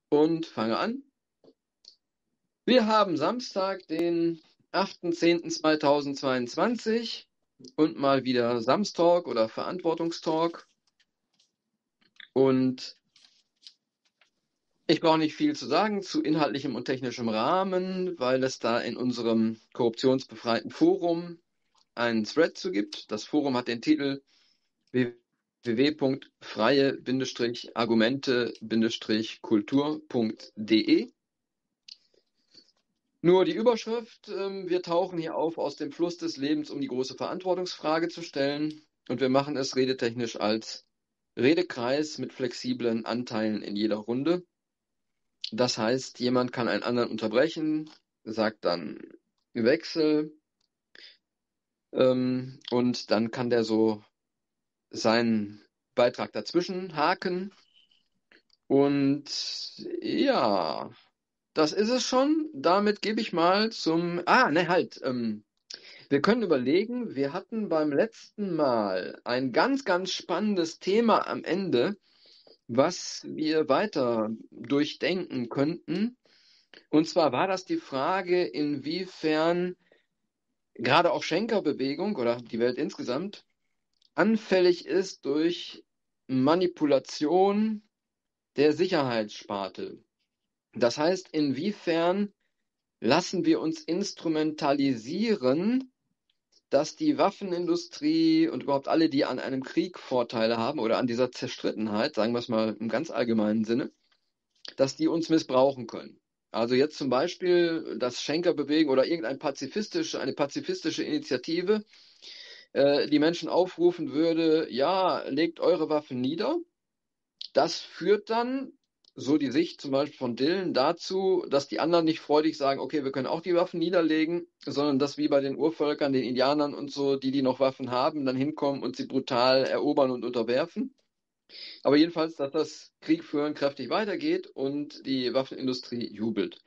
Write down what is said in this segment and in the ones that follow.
und fange an. Wir haben Samstag, den 8.10.2022 und mal wieder Samstalk oder Verantwortungstalk. Und ich brauche nicht viel zu sagen zu inhaltlichem und technischem Rahmen, weil es da in unserem korruptionsbefreiten Forum einen Thread zu gibt. Das Forum hat den Titel www.freie-argumente-kultur.de. Nur die Überschrift, wir tauchen hier auf aus dem Fluss des Lebens, um die große Verantwortungsfrage zu stellen. Und wir machen es redetechnisch als Redekreis mit flexiblen Anteilen in jeder Runde. Das heißt, jemand kann einen anderen unterbrechen, sagt dann Wechsel, und dann kann der so seinen Beitrag dazwischen haken. Und ja, das ist es schon. Damit gebe ich mal zum... Wir können überlegen, wir hatten beim letzten Mal ein ganz, ganz spannendes Thema am Ende, was wir weiter durchdenken könnten. Und zwar war das die Frage, inwiefern gerade auch Schenkerbewegung oder die Welt insgesamt anfällig ist durch Manipulation der Sicherheitssparte. Das heißt, inwiefern lassen wir uns instrumentalisieren, dass die Waffenindustrie und überhaupt alle, die an einem Krieg Vorteile haben oder an dieser Zerstrittenheit, sagen wir es mal im ganz allgemeinen Sinne, dass die uns missbrauchen können. Also jetzt zum Beispiel das Schenkerbewegen oder eine pazifistische Initiative, die Menschen aufrufen würde, ja, legt eure Waffen nieder. Das führt dann, so die Sicht zum Beispiel von Dylan, dazu, dass die anderen nicht freudig sagen, okay, wir können auch die Waffen niederlegen, sondern dass wie bei den Urvölkern, den Indianern und so, die noch Waffen haben, dann hinkommen und sie brutal erobern und unterwerfen. Aber jedenfalls, dass das Kriegführen kräftig weitergeht und die Waffenindustrie jubelt.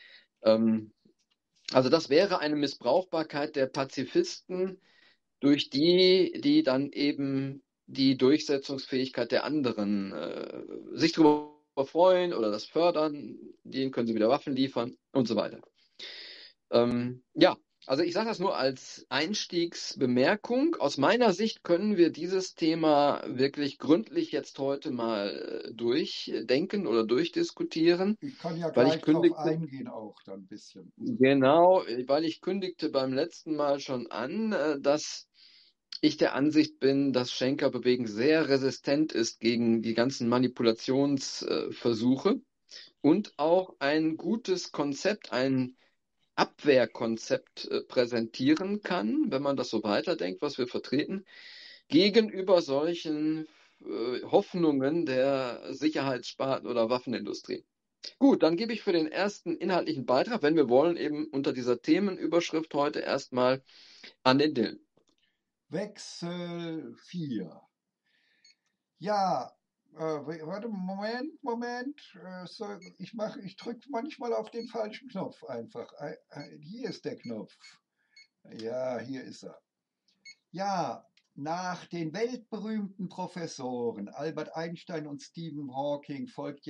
Also das wäre eine Missbrauchbarkeit der Pazifisten durch die dann eben die Durchsetzungsfähigkeit der anderen sich darüber freuen oder das fördern, denen können sie wieder Waffen liefern und so weiter. Ja, also ich sage das nur als Einstiegsbemerkung. Aus meiner Sicht können wir dieses Thema wirklich gründlich jetzt heute mal durchdenken oder durchdiskutieren, Ich kann ja weil ich gleich drauf kündigte, eingehen auch dann ein bisschen. genau, weil ich kündigte beim letzten Mal schon an, dass ich der Ansicht bin, dass Schenker-Bewegung sehr resistent ist gegen die ganzen Manipulationsversuche und auch ein gutes Konzept, ein Abwehrkonzept präsentieren kann, wenn man das so weiterdenkt, was wir vertreten, gegenüber solchen Hoffnungen der Sicherheitssparten oder Waffenindustrie. Gut, dann gebe ich für den ersten inhaltlichen Beitrag, wenn wir wollen, eben unter dieser Themenüberschrift heute erstmal an den Dylan. Wechsel 4. Ja, warte, Moment. Ich drücke manchmal auf den falschen Knopf einfach. Hier ist der Knopf. Ja, hier ist er. Ja, nach den weltberühmten Professoren Albert Einstein und Stephen Hawking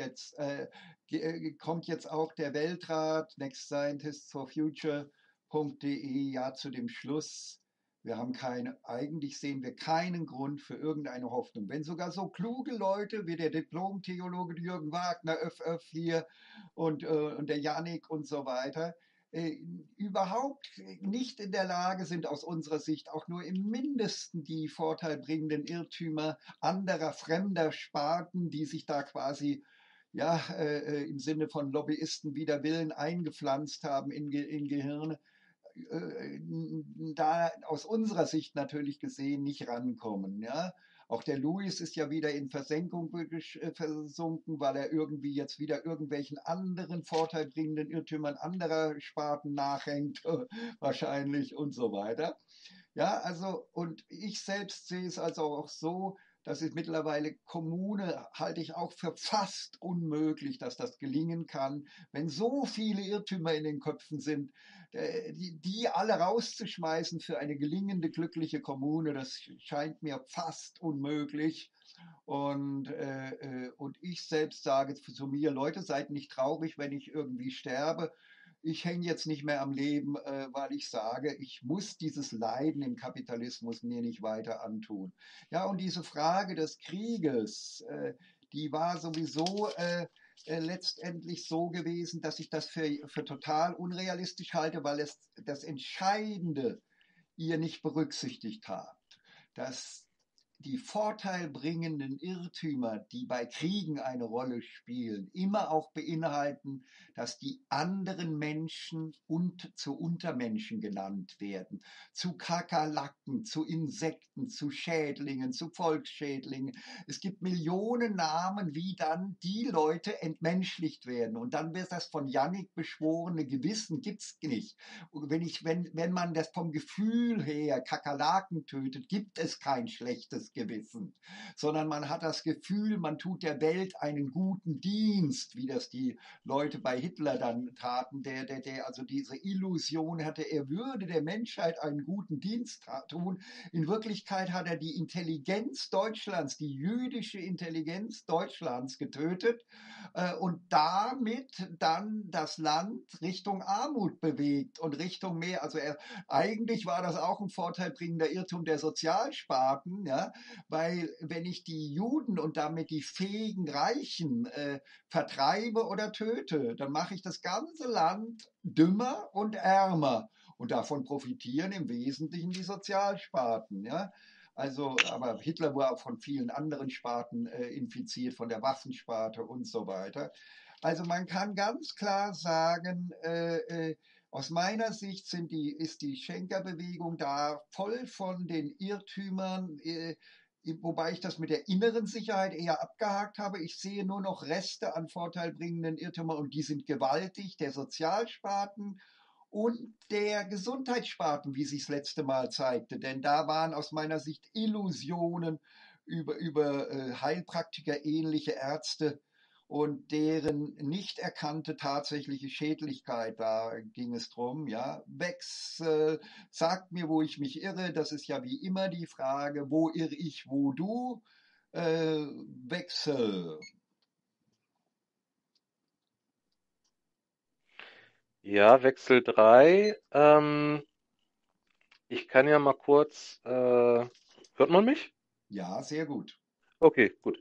kommt jetzt auch der Weltrat Next Scientists for Future.de ja zu dem Schluss, eigentlich sehen wir keinen Grund für irgendeine Hoffnung. Wenn sogar so kluge Leute wie der Diplom-Theologe Jürgen Wagner, hier und der Janik und so weiter, überhaupt nicht in der Lage sind, aus unserer Sicht auch nur im Mindesten die vorteilbringenden Irrtümer anderer fremder Sparten, die sich da quasi im Sinne von Lobbyisten wider Willen eingepflanzt haben in Gehirne, da aus unserer Sicht natürlich gesehen nicht rankommen. Ja? Auch der Lewis ist ja wieder in Versenkung versunken, weil er irgendwie jetzt wieder irgendwelchen anderen vorteilbringenden Irrtümern anderer Sparten nachhängt, wahrscheinlich und so weiter. Ja, also, und ich selbst sehe es also auch so, Das ist mittlerweile Kommune, halte ich auch für fast unmöglich, dass das gelingen kann, wenn so viele Irrtümer in den Köpfen sind, die alle rauszuschmeißen für eine gelingende, glückliche Kommune, das scheint mir fast unmöglich. Und ich selbst sage zu mir, Leute, seid nicht traurig, wenn ich irgendwie sterbe. Ich hänge jetzt nicht mehr am Leben, weil ich sage, ich muss dieses Leiden im Kapitalismus mir nicht weiter antun. Ja, und diese Frage des Krieges, die war sowieso letztendlich so gewesen, dass ich das für total unrealistisch halte, weil es das Entscheidende ihr nicht berücksichtigt habt, dass die vorteilbringenden Irrtümer, die bei Kriegen eine Rolle spielen, immer auch beinhalten, dass die anderen Menschen zu Untermenschen genannt werden, zu Kakerlaken, zu Insekten, zu Schädlingen, zu Volksschädlingen. Es gibt Millionen Namen, wie dann die Leute entmenschlicht werden. Und dann wird das von Jannik beschworene Gewissen gibt es nicht. Und wenn man das vom Gefühl her Kakerlaken tötet, gibt es kein schlechtes Gewissen, sondern man hat das Gefühl, man tut der Welt einen guten Dienst, wie das die Leute bei Hitler dann taten, der also diese Illusion hatte, er würde der Menschheit einen guten Dienst tun. In Wirklichkeit hat er die Intelligenz Deutschlands, die jüdische Intelligenz Deutschlands getötet und damit dann das Land Richtung Armut bewegt und Richtung mehr. Also eigentlich war das auch ein vorteilbringender Irrtum der Sozialsparten, ja, weil wenn ich die Juden und damit die fähigen Reichen vertreibe oder töte, dann mache ich das ganze Land dümmer und ärmer. Und davon profitieren im Wesentlichen die Sozialsparten. Ja? Also, aber Hitler war auch von vielen anderen Sparten infiziert, von der Waffensparte und so weiter. Also man kann ganz klar sagen, aus meiner Sicht ist die Schenkerbewegung da voll von den Irrtümern, wobei ich das mit der inneren Sicherheit eher abgehakt habe. Ich sehe nur noch Reste an vorteilbringenden Irrtümern und die sind gewaltig, der Sozialsparten und der Gesundheitssparten, wie sich das letzte Mal zeigte. Denn da waren aus meiner Sicht Illusionen über Heilpraktiker ähnliche Ärzte und deren nicht erkannte tatsächliche Schädlichkeit, da ging es drum, ja, Wechsel, sagt mir, wo ich mich irre, das ist ja wie immer die Frage, wo irre ich, wo du, Wechsel. Ja, Wechsel 3. Ich kann ja mal kurz, hört man mich? Ja, sehr gut. Okay, gut.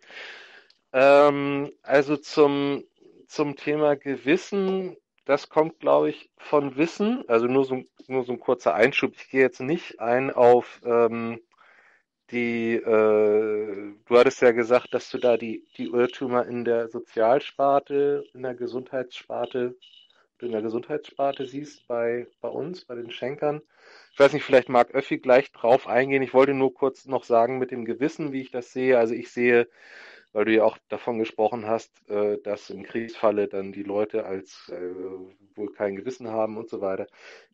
Also zum Thema Gewissen, das kommt, glaube ich, von Wissen. Also nur so ein kurzer Einschub. Ich gehe jetzt nicht ein auf du hattest ja gesagt, dass du da die Irrtümer in der Sozialsparte, in der Gesundheitssparte siehst bei uns, bei den Schenkern. Ich weiß nicht, vielleicht mag Öffi gleich drauf eingehen. Ich wollte nur kurz noch sagen mit dem Gewissen, wie ich das sehe. Also ich sehe, weil du ja auch davon gesprochen hast, dass im Kriegsfalle dann die Leute als wohl kein Gewissen haben und so weiter.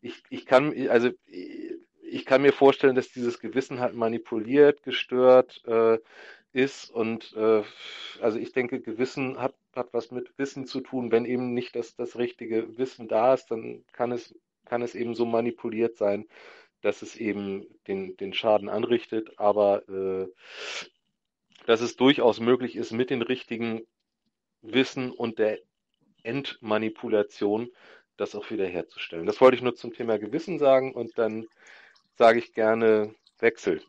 Ich kann mir vorstellen, dass dieses Gewissen halt manipuliert, gestört ist und also ich denke, Gewissen hat was mit Wissen zu tun. Wenn eben nicht das richtige Wissen da ist, dann kann es eben so manipuliert sein, dass es eben den Schaden anrichtet, aber dass es durchaus möglich ist, mit dem richtigen Wissen und der Entmanipulation das auch wieder herzustellen. Das wollte ich nur zum Thema Gewissen sagen und dann sage ich gerne Wechsel.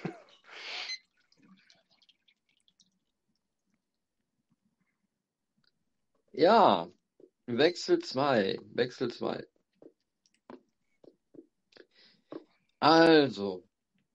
Ja, Wechsel 2, Wechsel 2. Also,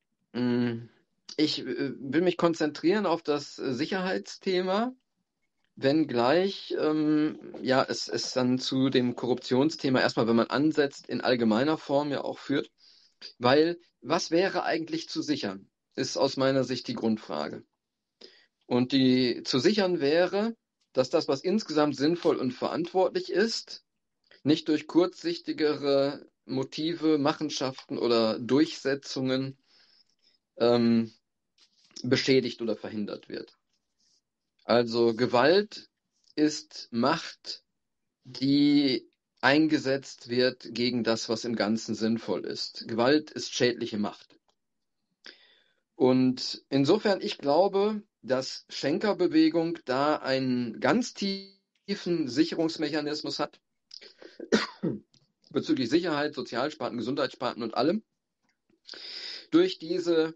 ich will mich konzentrieren auf das Sicherheitsthema, wenngleich ja, es dann zu dem Korruptionsthema erstmal, wenn man ansetzt, in allgemeiner Form ja auch führt. Weil, was wäre eigentlich zu sichern, ist aus meiner Sicht die Grundfrage. Und die zu sichern wäre, dass das, was insgesamt sinnvoll und verantwortlich ist, nicht durch kurzsichtigere Motive, Machenschaften oder Durchsetzungen ähm, beschädigt oder verhindert wird. Also Gewalt ist Macht, die eingesetzt wird gegen das, was im Ganzen sinnvoll ist. Gewalt ist schädliche Macht. Und insofern, ich glaube, dass Schenker-Bewegung da einen ganz tiefen Sicherungsmechanismus hat, bezüglich Sicherheit, Sozialsparten, Gesundheitssparten und allem, durch diese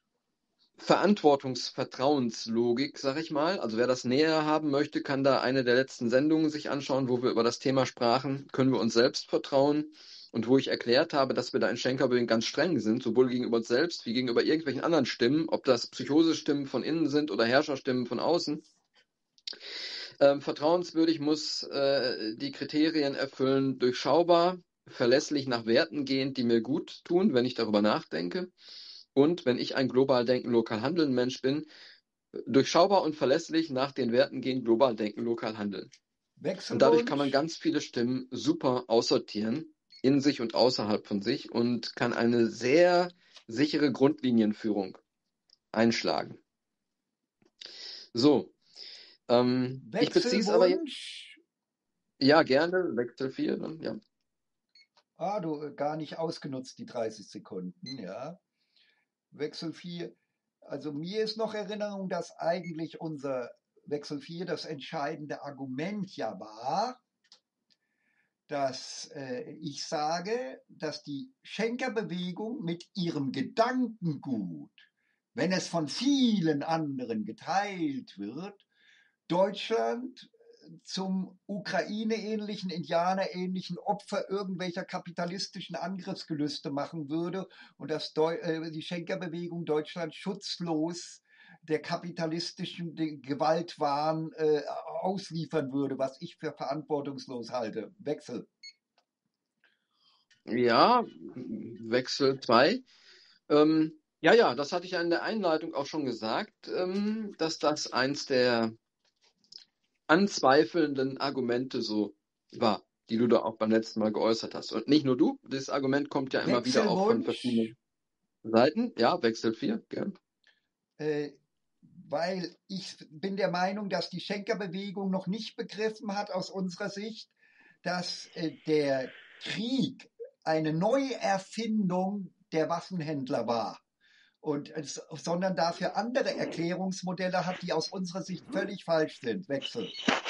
Verantwortungsvertrauenslogik, sag ich mal. Also wer das näher haben möchte, kann da eine der letzten Sendungen sich anschauen, wo wir über das Thema sprachen, können wir uns selbst vertrauen, und wo ich erklärt habe, dass wir da in Schenker-Bewegung ganz streng sind, sowohl gegenüber uns selbst wie gegenüber irgendwelchen anderen Stimmen, ob das Psychosestimmen von innen sind oder Herrscherstimmen von außen. Vertrauenswürdig muss die Kriterien erfüllen: durchschaubar, verlässlich, nach Werten gehend, die mir gut tun, wenn ich darüber nachdenke. Und wenn ich ein global denken, lokal handeln Mensch bin, durchschaubar und verlässlich nach den Werten gehen, global denken, lokal handeln. Und dadurch kann man Wechselwunsch. ganz viele Stimmen super aussortieren, in sich und außerhalb von sich, und kann eine sehr sichere Grundlinienführung einschlagen. So, ich beziehe es aber jetzt, Wechselwunsch. ja, gerne, Wechsel 4, dann, ja. Du gar nicht ausgenutzt, die 30 Sekunden, ja. Wechsel 4. Also mir ist noch Erinnerung, dass eigentlich unser Wechsel 4 das entscheidende Argument ja war, dass ich sage, dass die Schenkerbewegung mit ihrem Gedankengut, wenn es von vielen anderen geteilt wird, Deutschland zum Ukraine-ähnlichen, Indianer-ähnlichen Opfer irgendwelcher kapitalistischen Angriffsgelüste machen würde und dass die Schenkerbewegung Deutschland schutzlos der kapitalistischen Gewaltwahn ausliefern würde, was ich für verantwortungslos halte. Wechsel. Ja, Wechsel 2. Ja, das hatte ich ja in der Einleitung auch schon gesagt, dass das eins der anzweifelnden Argumente so war, die du da auch beim letzten Mal geäußert hast. Und nicht nur du, das Argument kommt ja immer wieder auch von Wechselwunsch, verschiedenen Seiten. Ja, Wechsel 4, gern. weil ich bin der Meinung, dass die Schenkerbewegung noch nicht begriffen hat aus unserer Sicht, dass der Krieg eine Neuerfindung der Waffenhändler war. Sondern dafür andere Erklärungsmodelle hat, die aus unserer Sicht völlig falsch sind. Wechsel.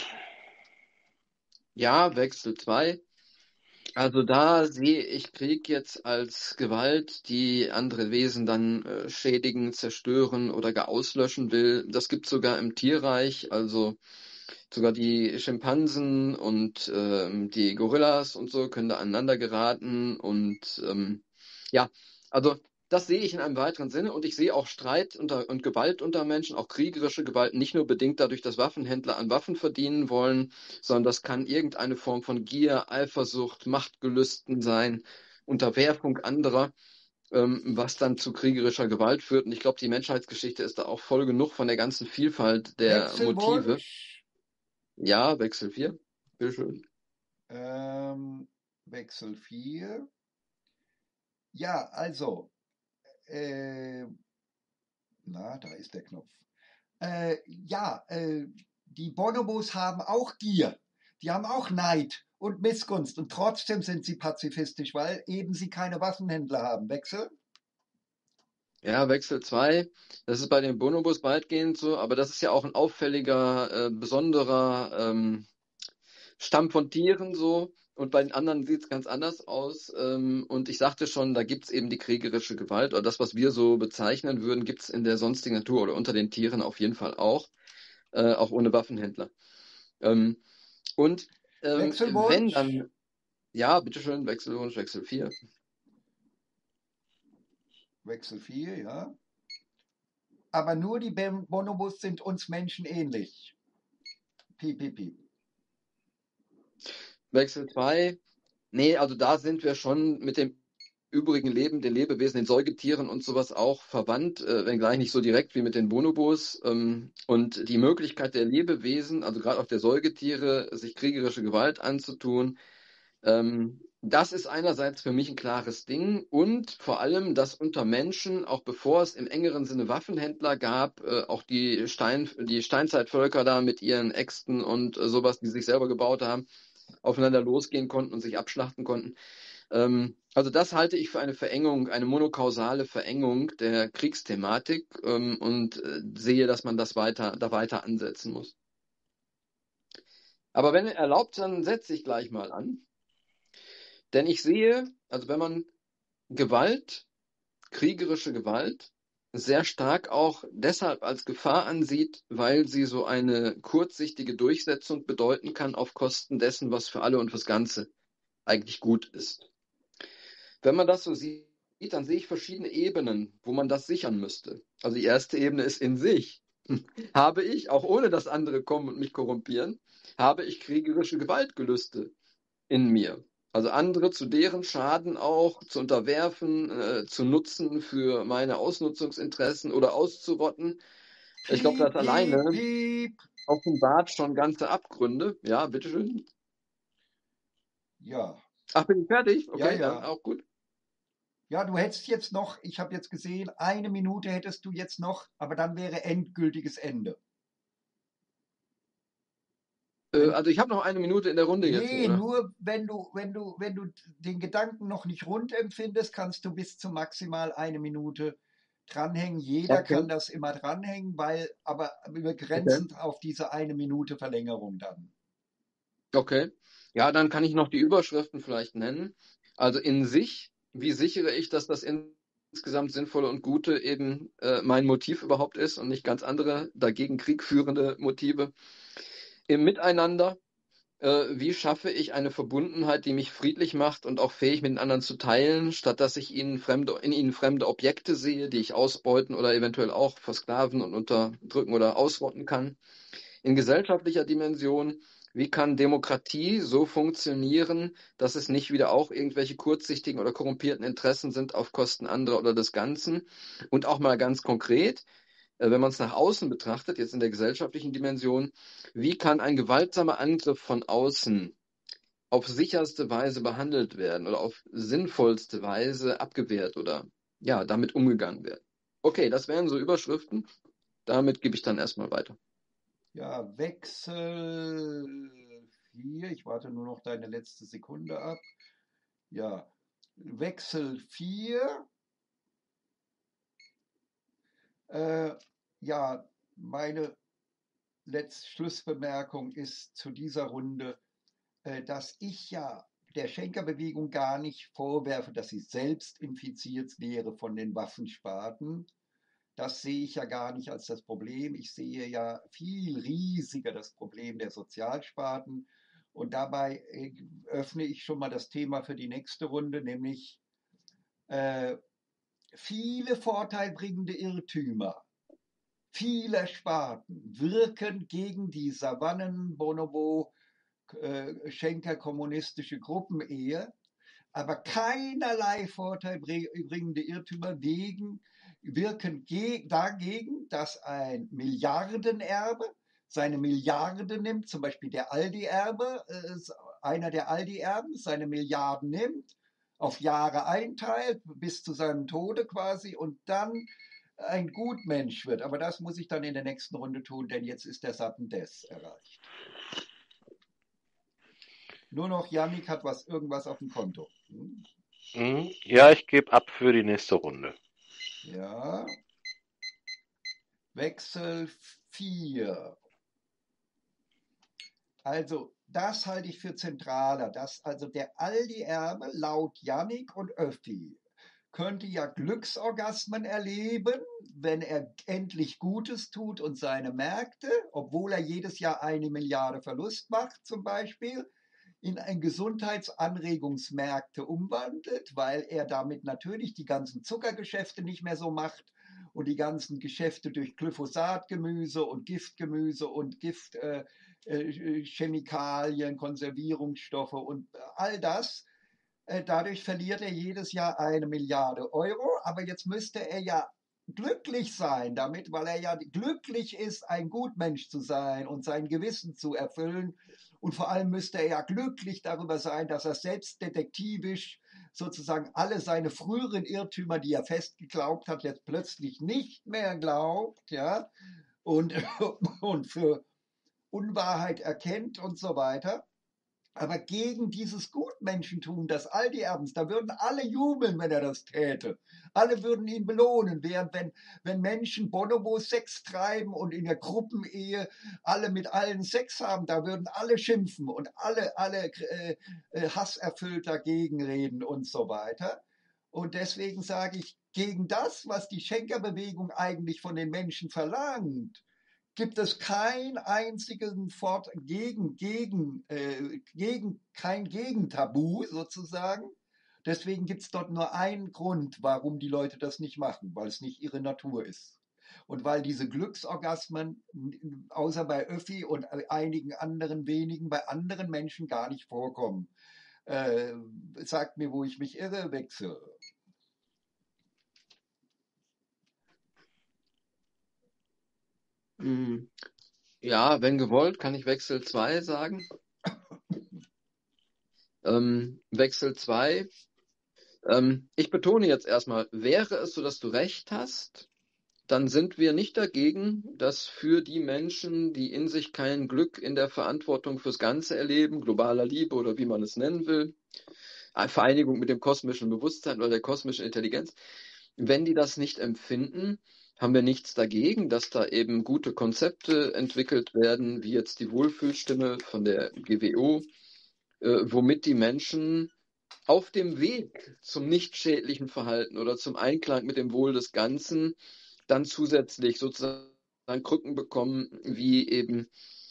Ja, Wechsel 2. Also da sehe ich Krieg jetzt als Gewalt, die andere Wesen dann schädigen, zerstören oder gar auslöschen will. Das gibt es sogar im Tierreich, also sogar die Schimpansen und die Gorillas und so können da aneinander geraten. Und ja, also das sehe ich in einem weiteren Sinne, und ich sehe auch Streit und Gewalt unter Menschen, auch kriegerische Gewalt, nicht nur bedingt dadurch, dass Waffenhändler an Waffen verdienen wollen, sondern das kann irgendeine Form von Gier, Eifersucht, Machtgelüsten sein, Unterwerfung anderer, was dann zu kriegerischer Gewalt führt. Und ich glaube, die Menschheitsgeschichte ist da auch voll genug von der ganzen Vielfalt der Motive. Wechselwunsch. Ja, Wechsel 4. Bitteschön. Wechsel 4. Ja, also, da ist der Knopf. Die Bonobos haben auch Gier. Die haben auch Neid und Missgunst. Und trotzdem sind sie pazifistisch, weil eben sie keine Waffenhändler haben. Wechsel? Ja, Wechsel 2. Das ist bei den Bonobos weitgehend so, aber das ist ja auch ein auffälliger, besonderer Stamm von Tieren so. Und bei den anderen sieht es ganz anders aus. Und ich sagte schon, da gibt es eben die kriegerische Gewalt, oder das, was wir so bezeichnen würden, gibt es in der sonstigen Natur oder unter den Tieren auf jeden Fall auch ohne Waffenhändler. Und wenn Wechselwunsch? dann, ja, bitteschön, Wechselwunsch, Wechsel 4. Wechsel 4, ja. Aber nur die Bonobos sind uns Menschen ähnlich. Piep. Wechsel 2. Nee, also da sind wir schon mit dem übrigen Leben, den Lebewesen, den Säugetieren und sowas auch verwandt, wenngleich nicht so direkt wie mit den Bonobos. Und die Möglichkeit der Lebewesen, also gerade auch der Säugetiere, sich kriegerische Gewalt anzutun, Das ist einerseits für mich ein klares Ding und vor allem, dass unter Menschen, auch bevor es im engeren Sinne Waffenhändler gab, auch die Steinzeitvölker da mit ihren Äxten und sowas, die sich selber gebaut haben, aufeinander losgehen konnten und sich abschlachten konnten. Also das halte ich für eine Verengung, eine monokausale Verengung der Kriegsthematik, und sehe, dass man das weiter ansetzen muss. Aber wenn ihr erlaubt, dann setze ich gleich mal an. Denn ich sehe, also wenn man Gewalt, kriegerische Gewalt, sehr stark auch deshalb als Gefahr ansieht, weil sie so eine kurzsichtige Durchsetzung bedeuten kann auf Kosten dessen, was für alle und fürs Ganze eigentlich gut ist. Wenn man das so sieht, dann sehe ich verschiedene Ebenen, wo man das sichern müsste. Also die erste Ebene ist in sich. Habe ich, auch ohne dass andere kommen und mich korrumpieren, habe ich kriegerische Gewaltgelüste in mir. Also andere zu deren Schaden auch zu unterwerfen, zu nutzen für meine Ausnutzungsinteressen oder auszurotten. Ich glaube, das Piep, alleine piep, piep. offenbart schon ganze Abgründe. Ja, bitteschön. Ja, Ach, bin ich fertig? ja, Okay, dann ja. auch gut. Ja, du hättest jetzt noch, ich habe jetzt gesehen, 1 Minute hättest du jetzt noch, aber dann wäre endgültiges Ende. Wenn, Also ich habe noch eine Minute in der Runde jetzt, nee, oder? nur wenn du den Gedanken noch nicht rund empfindest, kannst du bis zu maximal 1 Minute dranhängen. Jeder Okay, kann das immer dranhängen, aber wir okay, begrenzen auf diese 1 Minute Verlängerung dann. okay. Ja, dann kann ich noch die Überschriften vielleicht nennen. Also in sich, wie sichere ich, dass das insgesamt Sinnvolle und Gute eben mein Motiv überhaupt ist und nicht ganz andere, dagegen kriegführende Motive? Im Miteinander, wie schaffe ich eine Verbundenheit, die mich friedlich macht und auch fähig, mit den anderen zu teilen, statt dass ich in ihnen fremde Objekte sehe, die ich ausbeuten oder eventuell auch versklaven und unterdrücken oder ausrotten kann? In gesellschaftlicher Dimension, wie kann Demokratie so funktionieren, dass es nicht wieder auch irgendwelche kurzsichtigen oder korrumpierten Interessen sind auf Kosten anderer oder des Ganzen? Und auch mal ganz konkret, wenn man es nach außen betrachtet, jetzt in der gesellschaftlichen Dimension, wie kann ein gewaltsamer Angriff von außen auf sicherste Weise behandelt werden oder auf sinnvollste Weise abgewehrt oder ja, damit umgegangen werden? Okay, das wären so Überschriften. Damit gebe ich dann erstmal weiter. Ja, Wechsel 4. Ich warte nur noch deine letzte Sekunde ab. Ja, Wechsel 4. Ja, meine letzte Schlussbemerkung ist zu dieser Runde, dass ich ja der Schenkerbewegung gar nicht vorwerfe, dass sie selbst infiziert wäre von den Waffenspaten. Das sehe ich ja gar nicht als das Problem. Ich sehe ja viel riesiger das Problem der Sozialsparten. Und dabei öffne ich schon mal das Thema für die nächste Runde, nämlich äh, viele vorteilbringende Irrtümer vieler Sparten wirken gegen die Savannen, Bonobo, Schenker kommunistische Gruppenehe, aber keinerlei vorteilbringende Irrtümer wirken dagegen, dass ein Milliardenerbe seine Milliarden nimmt, zum Beispiel der Aldi-Erbe, einer der Aldi-Erben seine Milliarden nimmt, auf Jahre einteilt, bis zu seinem Tode quasi, und dann ein Gutmensch wird. Aber das muss ich dann in der nächsten Runde tun, denn jetzt ist der Sudden Death erreicht. Nur noch Yannick hat irgendwas auf dem Konto. Ja, ich gebe ab für die nächste Runde. Ja. Wechsel 4. Also, das halte ich für zentraler, dass also der Aldi-Erbe laut Yannick und Öffi könnte ja Glücksorgasmen erleben, wenn er endlich Gutes tut und seine Märkte, obwohl er jedes Jahr 1 Milliarde Verlust macht zum Beispiel, in ein Gesundheitsanregungsmärkte umwandelt, weil er damit natürlich die ganzen Zuckergeschäfte nicht mehr so macht und die ganzen Geschäfte durch Glyphosatgemüse und Giftgemüse und Giftchemikalien, Konservierungsstoffe und all das. Dadurch verliert er jedes Jahr 1 Milliarde Euro, aber jetzt müsste er ja glücklich sein damit, weil er ja glücklich ist, ein Gutmensch zu sein und sein Gewissen zu erfüllen. Und vor allem müsste er ja glücklich darüber sein, dass er selbst detektivisch sozusagen alle seine früheren Irrtümer, die er fest geglaubt hat, jetzt plötzlich nicht mehr glaubt, ja, und, und für Unwahrheit erkennt und so weiter. Aber gegen dieses Gutmenschentum, das Aldi Erdens, da würden alle jubeln, wenn er das täte. Alle würden ihn belohnen, während wenn Menschen Bonobos Sex treiben und in der Gruppenehe alle mit allen Sex haben, da würden alle schimpfen und alle hasserfüllt dagegen reden und so weiter. Und deswegen sage ich, gegen das, was die Schenkerbewegung eigentlich von den Menschen verlangt, gibt es kein einzigen kein Gegentabu sozusagen. Deswegen gibt es dort nur einen Grund, warum die Leute das nicht machen, weil es nicht ihre Natur ist. Und weil diese Glücksorgasmen, außer bei Öffi und einigen anderen wenigen, bei anderen Menschen gar nicht vorkommen. Sagt mir, wo ich mich irre, Wechsel. Ja, wenn gewollt, kann ich Wechsel 2 sagen. Wechsel 2. Ich betone jetzt erstmal, wäre es so, dass du recht hast, dann sind wir nicht dagegen, dass für die Menschen, die in sich kein Glück in der Verantwortung fürs Ganze erleben, globaler Liebe oder wie man es nennen will, Vereinigung mit dem kosmischen Bewusstsein oder der kosmischen Intelligenz, wenn die das nicht empfinden, haben wir nichts dagegen, dass da eben gute Konzepte entwickelt werden, wie jetzt die Wohlfühlstimme von der GWO, womit die Menschen auf dem Weg zum nicht schädlichen Verhalten oder zum Einklang mit dem Wohl des Ganzen dann zusätzlich sozusagen Krücken bekommen, wie eben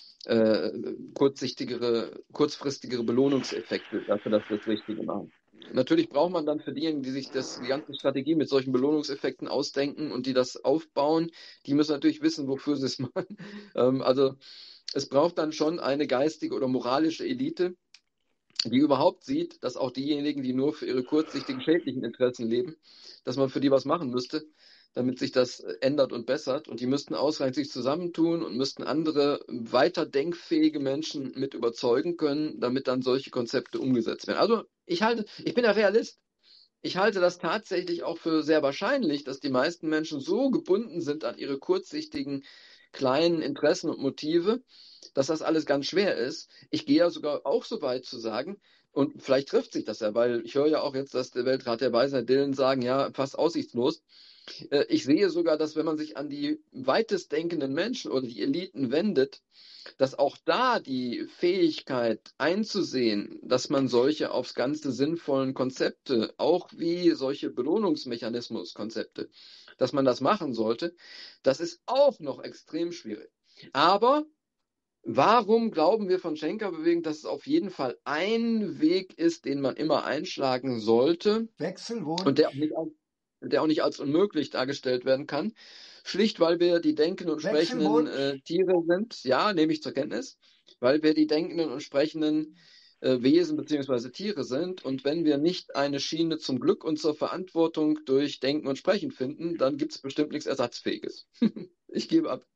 kurzfristigere Belohnungseffekte dafür, dass wir das Richtige machen. Natürlich braucht man dann für diejenigen, die sich die ganze Strategie mit solchen Belohnungseffekten ausdenken und die das aufbauen, die müssen natürlich wissen, wofür sie es machen. Also es braucht dann schon eine geistige oder moralische Elite, die überhaupt sieht, dass auch diejenigen, die nur für ihre kurzsichtigen schädlichen Interessen leben, dass man für die was machen müsste, damit sich das ändert und bessert. Und die müssten ausreichend sich zusammentun und müssten andere weiter denkfähige Menschen mit überzeugen können, damit dann solche Konzepte umgesetzt werden. Also ich bin ja Realist. Ich halte das tatsächlich auch für sehr wahrscheinlich, dass die meisten Menschen so gebunden sind an ihre kurzsichtigen kleinen Interessen und Motive, dass das alles ganz schwer ist. Ich gehe ja sogar auch so weit zu sagen, und vielleicht trifft sich das ja, weil ich höre ja auch jetzt, dass der Weltrat der Weisheit Dylan sagen, ja, fast aussichtslos. Ich sehe sogar, dass wenn man sich an die weitest denkenden Menschen oder die Eliten wendet, dass auch da die Fähigkeit einzusehen, dass man solche aufs Ganze sinnvollen Konzepte, auch wie solche Belohnungsmechanismus-Konzepte, dass man das machen sollte, das ist auch noch extrem schwierig. Aber warum glauben wir von Schenker-Bewegung, dass es auf jeden Fall ein Weg ist, den man immer einschlagen sollte Wechselwunsch. und der auch nicht als unmöglich dargestellt werden kann? Schlicht, weil wir die denkenden und sprechenden Tiere sind. Ja, nehme ich zur Kenntnis. Weil wir die denkenden und sprechenden Wesen bzw. Tiere sind. Und wenn wir nicht eine Schiene zum Glück und zur Verantwortung durch Denken und Sprechen finden, dann gibt es bestimmt nichts Ersatzfähiges. Ich gebe ab.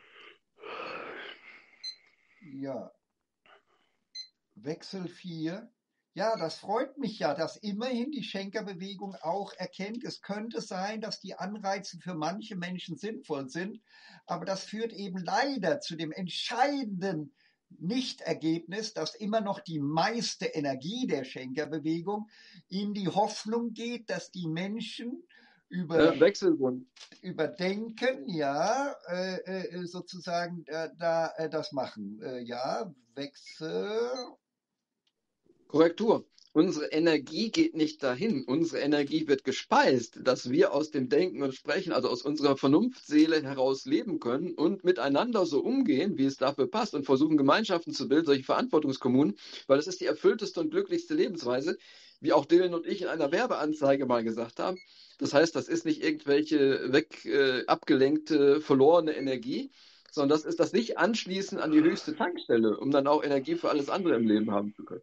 Ja. Wechsel 4. Ja, das freut mich ja, dass immerhin die Schenkerbewegung auch erkennt, es könnte sein, dass die Anreize für manche Menschen sinnvoll sind, aber das führt eben leider zu dem entscheidenden Nichtergebnis, dass immer noch die meiste Energie der Schenkerbewegung in die Hoffnung geht, dass die Menschen Wechselwunsch. überdenken, ja, sozusagen das machen. Ja, Wechsel. Korrektur. Unsere Energie geht nicht dahin. Unsere Energie wird gespeist, dass wir aus dem Denken und Sprechen, also aus unserer Vernunftseele heraus leben können und miteinander so umgehen, wie es dafür passt und versuchen, Gemeinschaften zu bilden, solche Verantwortungskommunen, weil das ist die erfüllteste und glücklichste Lebensweise, wie auch Dylan und ich in einer Werbeanzeige mal gesagt haben. Das heißt, das ist nicht irgendwelche abgelenkte, verlorene Energie, sondern das ist das nicht anschließen an die höchste Tankstelle, um dann auch Energie für alles andere im Leben haben zu können.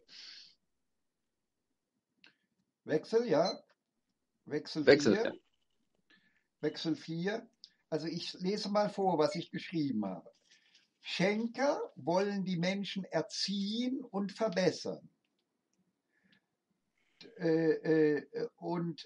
Wechsel, ja. Wechsel 4. Wechsel, ja. Wechsel 4. Also ich lese mal vor, was ich geschrieben habe. Schenker wollen die Menschen erziehen und verbessern. Und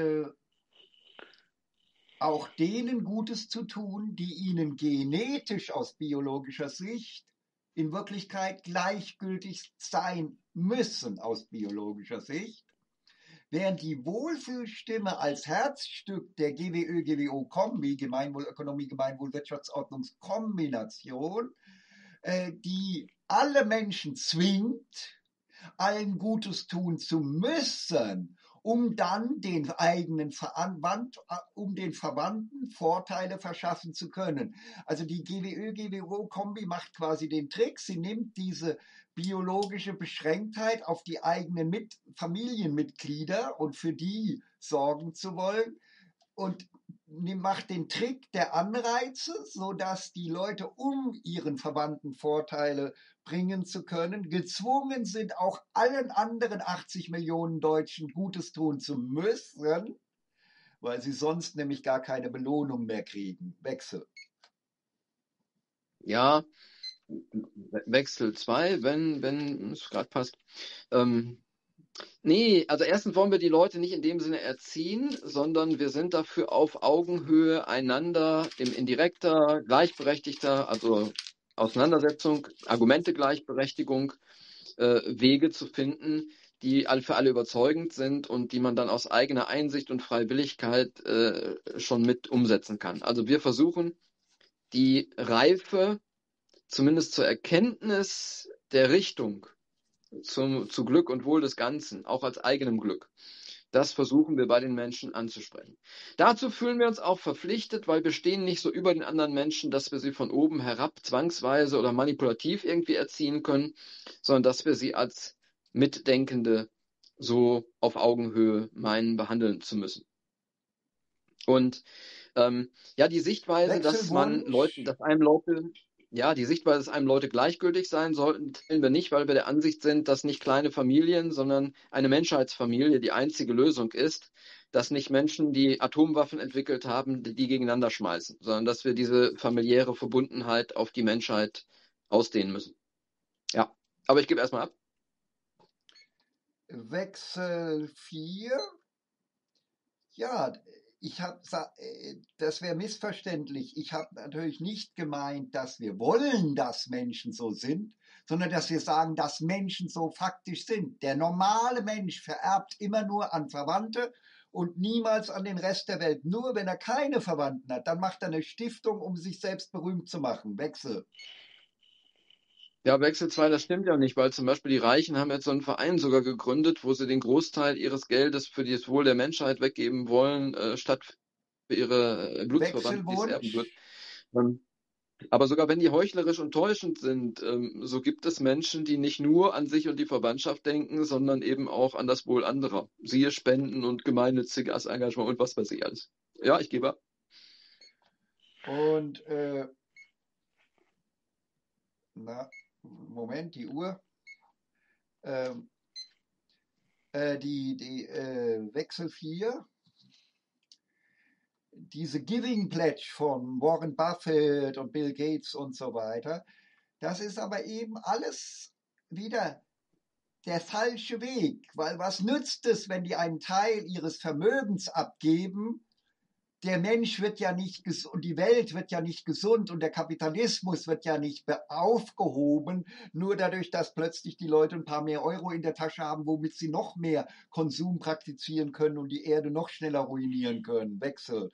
auch denen Gutes zu tun, die ihnen genetisch aus biologischer Sicht in Wirklichkeit gleichgültig sein müssen aus biologischer Sicht, während die Wohlfühlstimme als Herzstück der GWÖ-GWO-Kombi, Gemeinwohlökonomie, Gemeinwohlwirtschaftsordnungskombination, die alle Menschen zwingt, allen Gutes tun zu müssen, um dann den Verwandten Vorteile verschaffen zu können. Also die GWÖ-GWO-Kombi macht quasi den Trick, sie nimmt diese biologische Beschränktheit auf die eigenen Familienmitglieder und für die sorgen zu wollen und macht den Trick der Anreize, sodass die Leute, um ihren Verwandten Vorteile bringen zu können, gezwungen sind, auch allen anderen 80 Millionen Deutschen Gutes tun zu müssen, weil sie sonst nämlich gar keine Belohnung mehr kriegen. Wechsel. Ja, Wechsel 2, wenn es gerade passt. Nee, also erstens wollen wir die Leute nicht in dem Sinne erziehen, sondern wir sind dafür auf Augenhöhe einander in direkter, gleichberechtigter, also Auseinandersetzung, Argumente Gleichberechtigung, Wege zu finden, die für alle überzeugend sind und die man dann aus eigener Einsicht und Freiwilligkeit schon mit umsetzen kann. Also wir versuchen, die Reife, zumindest zur Erkenntnis der Richtung, zu Glück und Wohl des Ganzen, auch als eigenem Glück. Das versuchen wir bei den Menschen anzusprechen. Dazu fühlen wir uns auch verpflichtet, weil wir stehen nicht so über den anderen Menschen, dass wir sie von oben herab zwangsweise oder manipulativ irgendwie erziehen können, sondern dass wir sie als Mitdenkende so auf Augenhöhe meinen, behandeln zu müssen. Und ja, die Sichtweise, dass einem Leute gleichgültig sein sollten, teilen wir nicht, weil wir der Ansicht sind, dass nicht kleine Familien, sondern eine Menschheitsfamilie die einzige Lösung ist, dass nicht Menschen, die Atomwaffen entwickelt haben, die gegeneinander schmeißen, sondern dass wir diese familiäre Verbundenheit auf die Menschheit ausdehnen müssen. Ja, aber ich gebe erstmal ab. Wechsel 4. Ja, das wäre missverständlich. Ich habe natürlich nicht gemeint, dass wir wollen, dass Menschen so sind, sondern dass wir sagen, dass Menschen so faktisch sind. Der normale Mensch vererbt immer nur an Verwandte und niemals an den Rest der Welt. Nur wenn er keine Verwandten hat, dann macht er eine Stiftung, um sich selbst berühmt zu machen. Wechsel. Ja, Wechsel 2, das stimmt ja nicht, weil zum Beispiel die Reichen haben jetzt so einen Verein sogar gegründet, wo sie den Großteil ihres Geldes für das Wohl der Menschheit weggeben wollen, statt für ihre Blutsverwandten, die es erben wird. Aber sogar wenn die heuchlerisch und täuschend sind, so gibt es Menschen, die nicht nur an sich und die Verwandtschaft denken, sondern eben auch an das Wohl anderer. Siehe Spenden und gemeinnütziges Engagement und was weiß ich alles. Ja, ich gebe ab. Und Moment, die Uhr. Wechsel 4. Diese Giving Pledge von Warren Buffett und Bill Gates und so weiter, das ist aber eben alles wieder der falsche Weg, weil was nützt es, wenn die einen Teil ihres Vermögens abgeben? Der Mensch wird ja nicht gesund, die Welt wird ja nicht gesund und der Kapitalismus wird ja nicht aufgehoben, nur dadurch, dass plötzlich die Leute ein paar mehr Euro in der Tasche haben, womit sie noch mehr Konsum praktizieren können und die Erde noch schneller ruinieren können. Wechsel.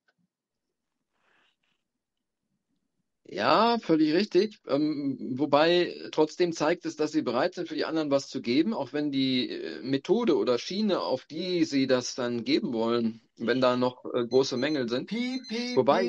Ja, völlig richtig. Wobei trotzdem zeigt es, dass sie bereit sind, für die anderen was zu geben, auch wenn die Methode oder Schiene, auf die sie das dann geben wollen, wenn da noch große Mängel sind. Wobei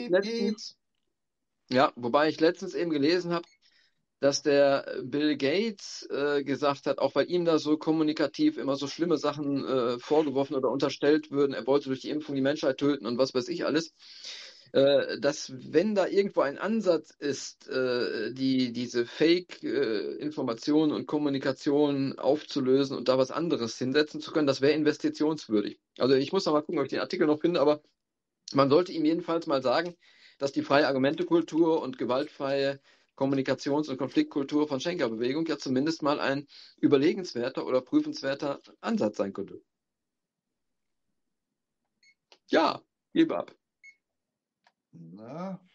ich letztens eben gelesen habe, dass der Bill Gates gesagt hat, auch weil ihm da so kommunikativ immer so schlimme Sachen vorgeworfen oder unterstellt würden, er wollte durch die Impfung die Menschheit töten und was weiß ich alles, dass wenn da irgendwo ein Ansatz ist, diese Fake-Informationen und Kommunikation aufzulösen und da was anderes hinsetzen zu können, das wäre investitionswürdig. Also ich muss noch mal gucken, ob ich den Artikel noch finde, aber Man sollte ihm jedenfalls mal sagen, dass die freie Argumentekultur und gewaltfreie Kommunikations- und Konfliktkultur von Schenker-Bewegung ja zumindest mal ein überlegenswerter oder prüfenswerter Ansatz sein könnte. Ja, gebe ab. Na,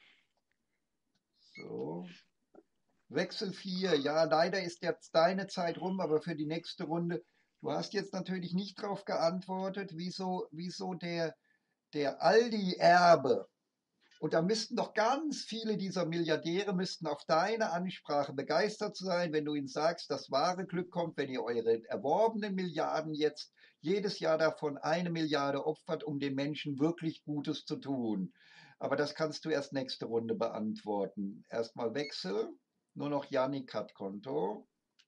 so. Wechsel 4. Ja, leider ist jetzt deine Zeit rum, aber für die nächste Runde. Du hast jetzt natürlich nicht darauf geantwortet, wieso der Aldi-Erbe. Und da müssten doch ganz viele dieser Milliardäre müssten auf deine Ansprache begeistert sein, wenn du ihnen sagst, das wahre Glück kommt, wenn ihr eure erworbenen Milliarden jetzt jedes Jahr davon 1 Milliarde opfert, um den Menschen wirklich Gutes zu tun. Aber das kannst du erst nächste Runde beantworten. Erstmal Wechsel. Nur noch Yannick hat Konto.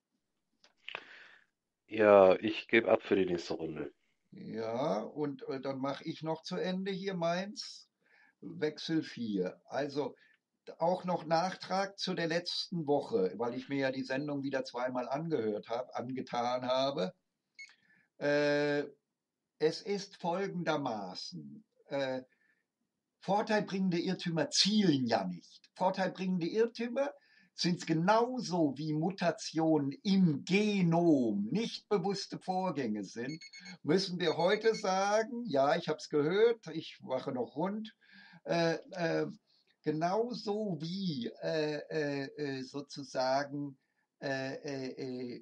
Ja, ich gebe ab für die nächste Runde. Ja, und dann mache ich noch zu Ende hier meins. Wechsel 4. Also auch noch Nachtrag zu der letzten Woche, weil ich mir ja die Sendung wieder zweimal angetan habe. Äh, Es ist folgendermaßen. Vorteilbringende Irrtümer zielen ja nicht. Vorteilbringende Irrtümer sind genauso wie Mutationen im Genom nicht bewusste Vorgänge sind, müssen wir heute sagen, ja, ich habe es gehört, ich mache noch rund, äh, äh, genauso wie sozusagen äh, äh,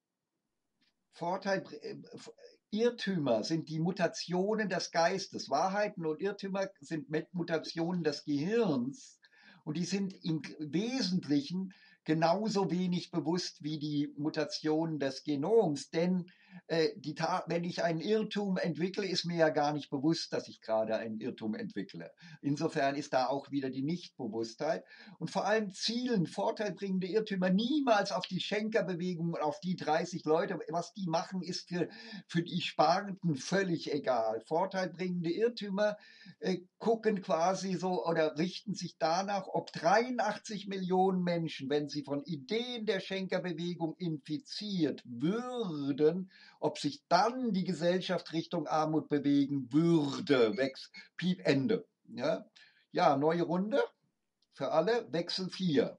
Vorteil, Irrtümer sind die Mutationen des Geistes. Wahrheiten und Irrtümer sind Mutationen des Gehirns und die sind im Wesentlichen genauso wenig bewusst wie die Mutationen des Genoms. Denn wenn ich einen Irrtum entwickle, ist mir ja gar nicht bewusst, dass ich gerade einen Irrtum entwickle. Insofern ist da auch wieder die Nichtbewusstheit. Und vor allem zielen vorteilbringende Irrtümer niemals auf die Schenkerbewegung und auf die 30 Leute. Was die machen, ist für die Sparenden völlig egal. Vorteilbringende Irrtümer gucken quasi so oder richten sich danach, ob 83 Millionen Menschen, wenn sie von Ideen der Schenkerbewegung infiziert würden, ob sich dann die Gesellschaft Richtung Armut bewegen würde. Piep, Ende. Ja, ja, neue Runde für alle, Wechsel 4.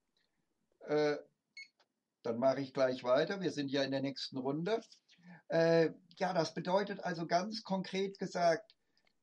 Äh, Dann mache ich gleich weiter. Wir sind ja in der nächsten Runde. Ja, das bedeutet also ganz konkret gesagt,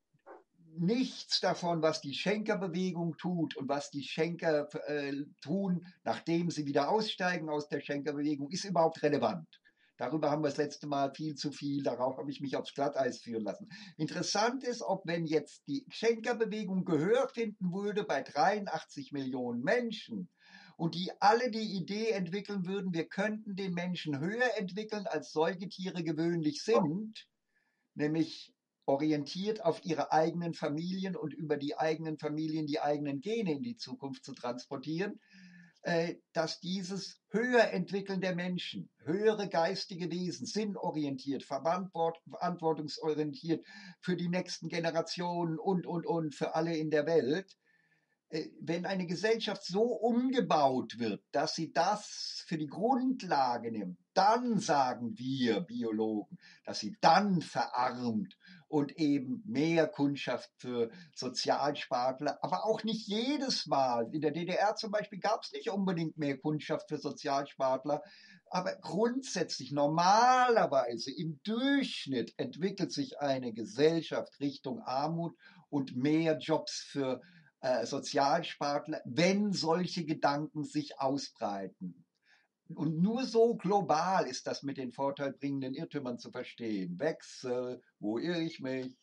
nichts davon, was die Schenkerbewegung tut und was die Schenker tun, nachdem sie wieder aussteigen aus der Schenkerbewegung, ist überhaupt relevant. Darüber haben wir das letzte Mal viel zu viel, darauf habe ich mich aufs Glatteis führen lassen. Interessant ist, ob wenn jetzt die Schenkerbewegung Gehör finden würde bei 83 Millionen Menschen und die alle die Idee entwickeln würden, wir könnten den Menschen höher entwickeln, als Säugetiere gewöhnlich sind, nämlich orientiert auf ihre eigenen Familien und über die eigenen Familien die eigenen Gene in die Zukunft zu transportieren, dass dieses Höherentwickeln der Menschen, höhere geistige Wesen, sinnorientiert, verantwortungsorientiert für die nächsten Generationen und für alle in der Welt, wenn eine Gesellschaft so umgebaut wird, dass sie das für die Grundlage nimmt, dann sagen wir Biologen, dass sie dann verarmt und eben mehr Kundschaft für Sozialspartler, aber auch nicht jedes Mal. In der DDR zum Beispiel gab es nicht unbedingt mehr Kundschaft für Sozialspartler, aber grundsätzlich, normalerweise im Durchschnitt entwickelt sich eine Gesellschaft Richtung Armut und mehr Jobs für Sozialspartler, wenn solche Gedanken sich ausbreiten. Und nur so global ist das mit den vorteilbringenden Irrtümern zu verstehen. Wechsel, wo irre ich mich?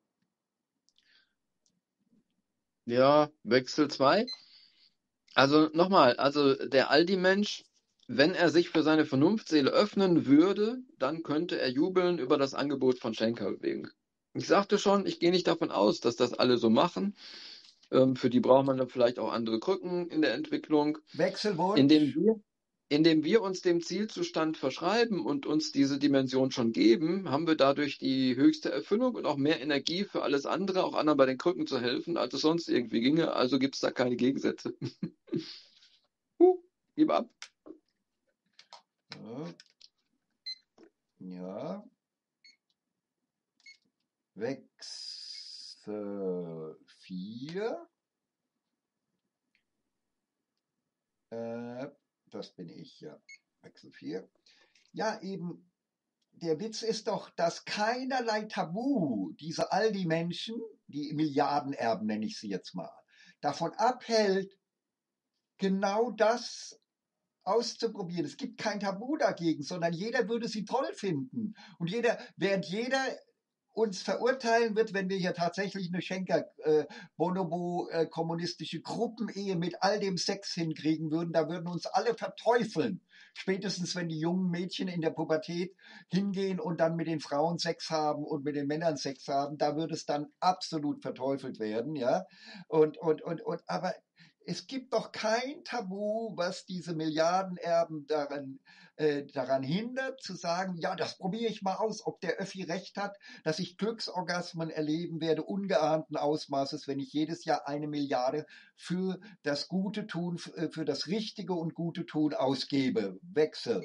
Ja, Wechsel 2. Also nochmal, also der Aldi-Mensch, wenn er sich für seine Vernunftseele öffnen würde, dann könnte er jubeln über das Angebot von Schenker-Bewegung. Ich sagte schon, ich gehe nicht davon aus, dass das alle so machen. Für die braucht man dann vielleicht auch andere Krücken in der Entwicklung. Indem Wechselwunsch? wir, indem wir uns dem Zielzustand verschreiben und uns diese Dimension schon geben, haben wir dadurch die höchste Erfüllung und auch mehr Energie für alles andere, auch anderen bei den Krücken zu helfen, als es sonst irgendwie ginge. Also gibt es da keine Gegensätze. Gib ab. Ja. Wechsel. 4. Das bin ich, ja. Wechsel 4. Ja, eben, der Witz ist doch, dass keinerlei Tabu all die Menschen, die Milliardenerben nenne ich sie jetzt mal, davon abhält, genau das auszuprobieren. Es gibt kein Tabu dagegen, sondern jeder würde sie toll finden. Und während jeder uns verurteilen wird, wenn wir hier tatsächlich eine Schenker-Bonobo-kommunistische Gruppenehe mit all dem Sex hinkriegen würden, da würden uns alle verteufeln. Spätestens, wenn die jungen Mädchen in der Pubertät hingehen und dann mit den Frauen Sex haben und mit den Männern Sex haben, da würde es dann absolut verteufelt werden, ja. Aber es gibt doch kein Tabu, was diese Milliardenerben daran hindert, zu sagen, ja, das probiere ich mal aus, ob der Öffi recht hat, dass ich Glücksorgasmen erleben werde, ungeahnten Ausmaßes, wenn ich jedes Jahr 1 Milliarde für das Gute tun, für das Richtige und Gute tun ausgebe. Wechsel.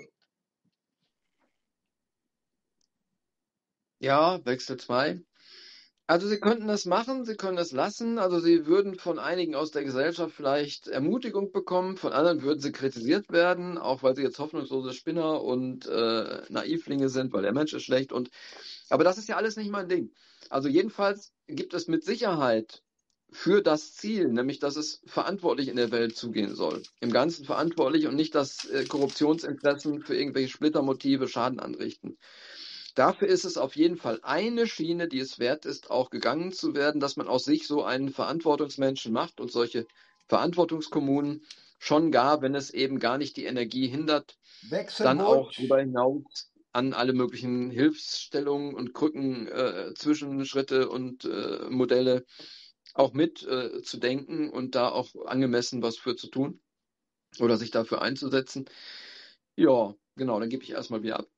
Ja, Wechsel 2. Also Sie könnten das machen, Sie können das lassen. Also Sie würden von einigen aus der Gesellschaft vielleicht Ermutigung bekommen, von anderen würden Sie kritisiert werden, auch weil Sie jetzt hoffnungslose Spinner und Naivlinge sind, weil der Mensch ist schlecht. Aber das ist ja alles nicht mein Ding. Also jedenfalls gibt es mit Sicherheit für das Ziel, nämlich dass es verantwortlich in der Welt zugehen soll, im Ganzen verantwortlich und nicht, dass Korruptionsinteressen für irgendwelche Splittermotive Schaden anrichten. Dafür ist es auf jeden Fall eine Schiene, die es wert ist, auch gegangen zu werden, dass man aus sich so einen Verantwortungsmenschen macht und solche Verantwortungskommunen schon gar, wenn es eben gar nicht die Energie hindert, dann auch darüber Wechselwunsch. hinaus an alle möglichen Hilfsstellungen und Krücken, Zwischenschritte und Modelle auch mit zu denken und da auch angemessen was für zu tun oder sich dafür einzusetzen. Ja, genau, dann gebe ich erstmal wieder ab.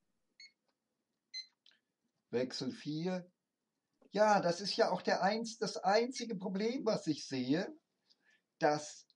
Wechsel 4. Ja, das ist ja auch das einzige Problem, was ich sehe, dass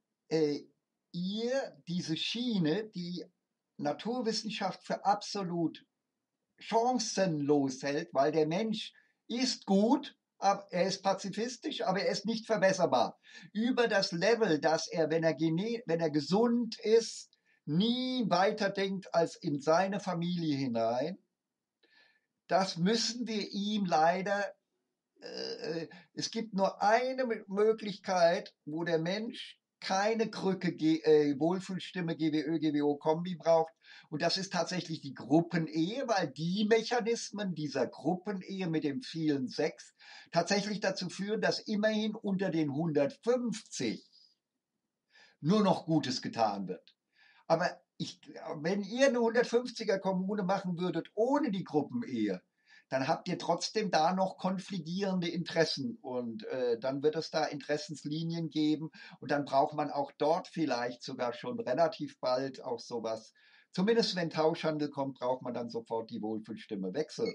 ihr diese Schiene, die Naturwissenschaft für absolut chancenlos hält, weil der Mensch ist gut, aber er ist pazifistisch, aber er ist nicht verbesserbar. Über das Level, dass er, wenn er gesund ist, nie weiterdenkt als in seine Familie hinein, das müssen wir ihm leider es gibt nur eine Möglichkeit, wo der Mensch keine Krücke Wohlfühlstimme GWÖ, GWO Kombi braucht. Und das ist tatsächlich die Gruppenehe, weil die Mechanismen dieser Gruppenehe mit dem vielen Sex tatsächlich dazu führen, dass immerhin unter den 150 nur noch Gutes getan wird. Aber wenn ihr eine 150er Kommune machen würdet ohne die Gruppenehe, dann habt ihr trotzdem da noch konfligierende Interessen und dann wird es da Interessenslinien geben und dann braucht man auch dort vielleicht sogar schon relativ bald auch sowas. Zumindest wenn Tauschhandel kommt, braucht man dann sofort die Wohlfühlstimme. Wechsel.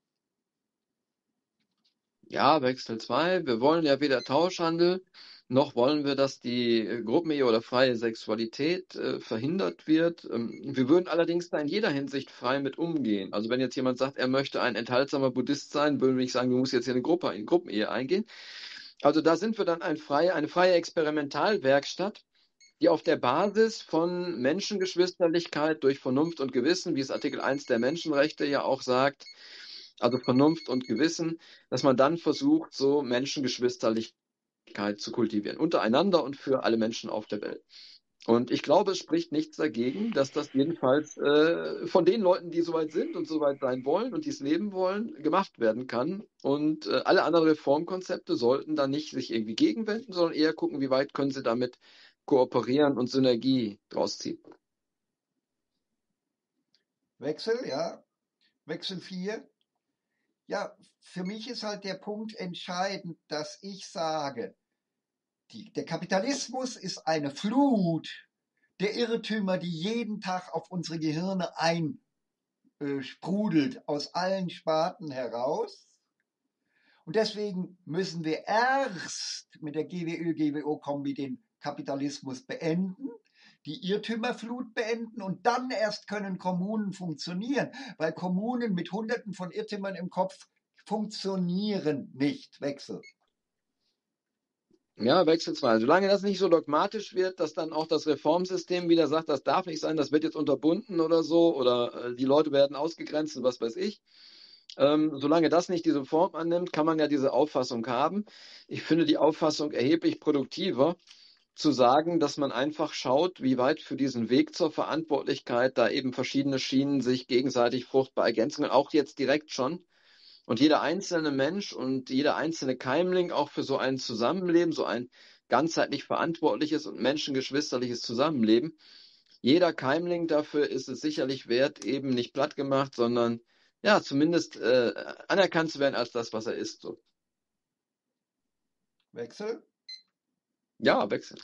Ja, Wechsel 2. Wir wollen ja weder Tauschhandel, noch wollen wir, dass die Gruppenehe oder freie Sexualität verhindert wird. Wir würden allerdings da in jeder Hinsicht frei mit umgehen. Also wenn jetzt jemand sagt, er möchte ein enthaltsamer Buddhist sein, würden wir nicht sagen, du musst jetzt hier in Gruppenehe eingehen. Also da sind wir dann eine freie Experimentalwerkstatt, die auf der Basis von Menschengeschwisterlichkeit durch Vernunft und Gewissen, wie es Artikel 1 der Menschenrechte ja auch sagt, also Vernunft und Gewissen, dass man dann versucht, so Menschengeschwisterlichkeit zu kultivieren, untereinander und für alle Menschen auf der Welt. Und ich glaube, es spricht nichts dagegen, dass das jedenfalls von den Leuten, die soweit sind und soweit sein wollen und dies leben wollen, gemacht werden kann. Und alle anderen Reformkonzepte sollten da nicht sich irgendwie gegenwenden, sondern eher gucken, wie weit können sie damit kooperieren und Synergie draus ziehen. Wechsel, ja. Wechsel 4. Ja, für mich ist halt der Punkt entscheidend, dass ich sage, der Kapitalismus ist eine Flut der Irrtümer, die jeden Tag auf unsere Gehirne einsprudelt, aus allen Sparten heraus. Und deswegen müssen wir erst mit der GWÖ-GWO-Kombi den Kapitalismus beenden, die Irrtümerflut beenden und dann erst können Kommunen funktionieren, weil Kommunen mit Hunderten von Irrtümern im Kopf funktionieren nicht. Wechsel. Ja, Wechsel 2. Solange das nicht so dogmatisch wird, dass dann auch das Reformsystem wieder sagt, das darf nicht sein, das wird jetzt unterbunden oder so, oder die Leute werden ausgegrenzt und was weiß ich. Solange das nicht diese Form annimmt, kann man ja diese Auffassung haben. Ich finde die Auffassung erheblich produktiver, zu sagen, dass man einfach schaut, wie weit für diesen Weg zur Verantwortlichkeit da eben verschiedene Schienen sich gegenseitig fruchtbar ergänzen, und auch jetzt direkt schon. Und jeder einzelne Mensch und jeder einzelne Keimling auch für so ein Zusammenleben, so ein ganzheitlich verantwortliches und menschengeschwisterliches Zusammenleben. Jeder Keimling dafür ist es sicherlich wert, eben nicht platt gemacht, sondern ja, zumindest anerkannt zu werden als das, was er ist. So. Wechsel. Ja, Wechsel.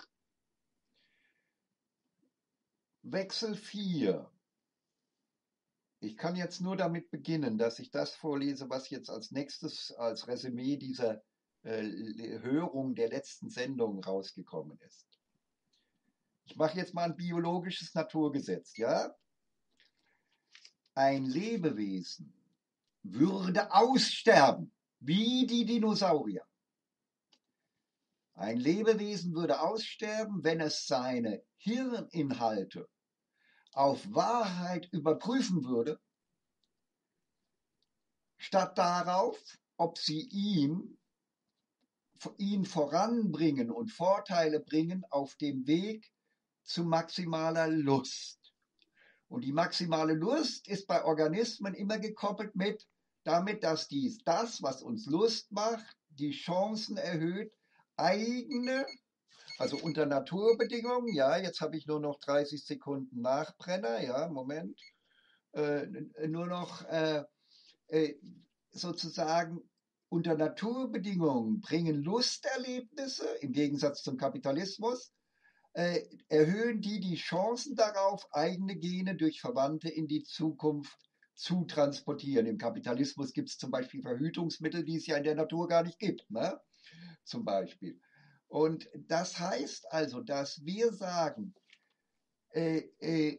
Wechsel 4. Ich kann jetzt nur damit beginnen, dass ich das vorlese, was jetzt als nächstes als Resümee dieser Hörung der letzten Sendung rausgekommen ist. Ich mache jetzt mal ein biologisches Naturgesetz, ja? Ein Lebewesen würde aussterben, wie die Dinosaurier. Ein Lebewesen würde aussterben, wenn es seine Hirninhalte auf Wahrheit überprüfen würde, statt darauf, ob sie ihn voranbringen und Vorteile bringen auf dem Weg zu maximaler Lust. Und die maximale Lust ist bei Organismen immer gekoppelt damit, dass das, was uns Lust macht, die Chancen erhöht, eigene, also unter Naturbedingungen, ja, jetzt habe ich nur noch 30 Sekunden Nachbrenner, ja, Moment, nur noch sozusagen unter Naturbedingungen bringen Lusterlebnisse, im Gegensatz zum Kapitalismus, erhöhen die Chancen darauf, eigene Gene durch Verwandte in die Zukunft zu transportieren. Im Kapitalismus gibt es zum Beispiel Verhütungsmittel, die es ja in der Natur gar nicht gibt, ne? Zum Beispiel. Und das heißt also, dass wir sagen, wir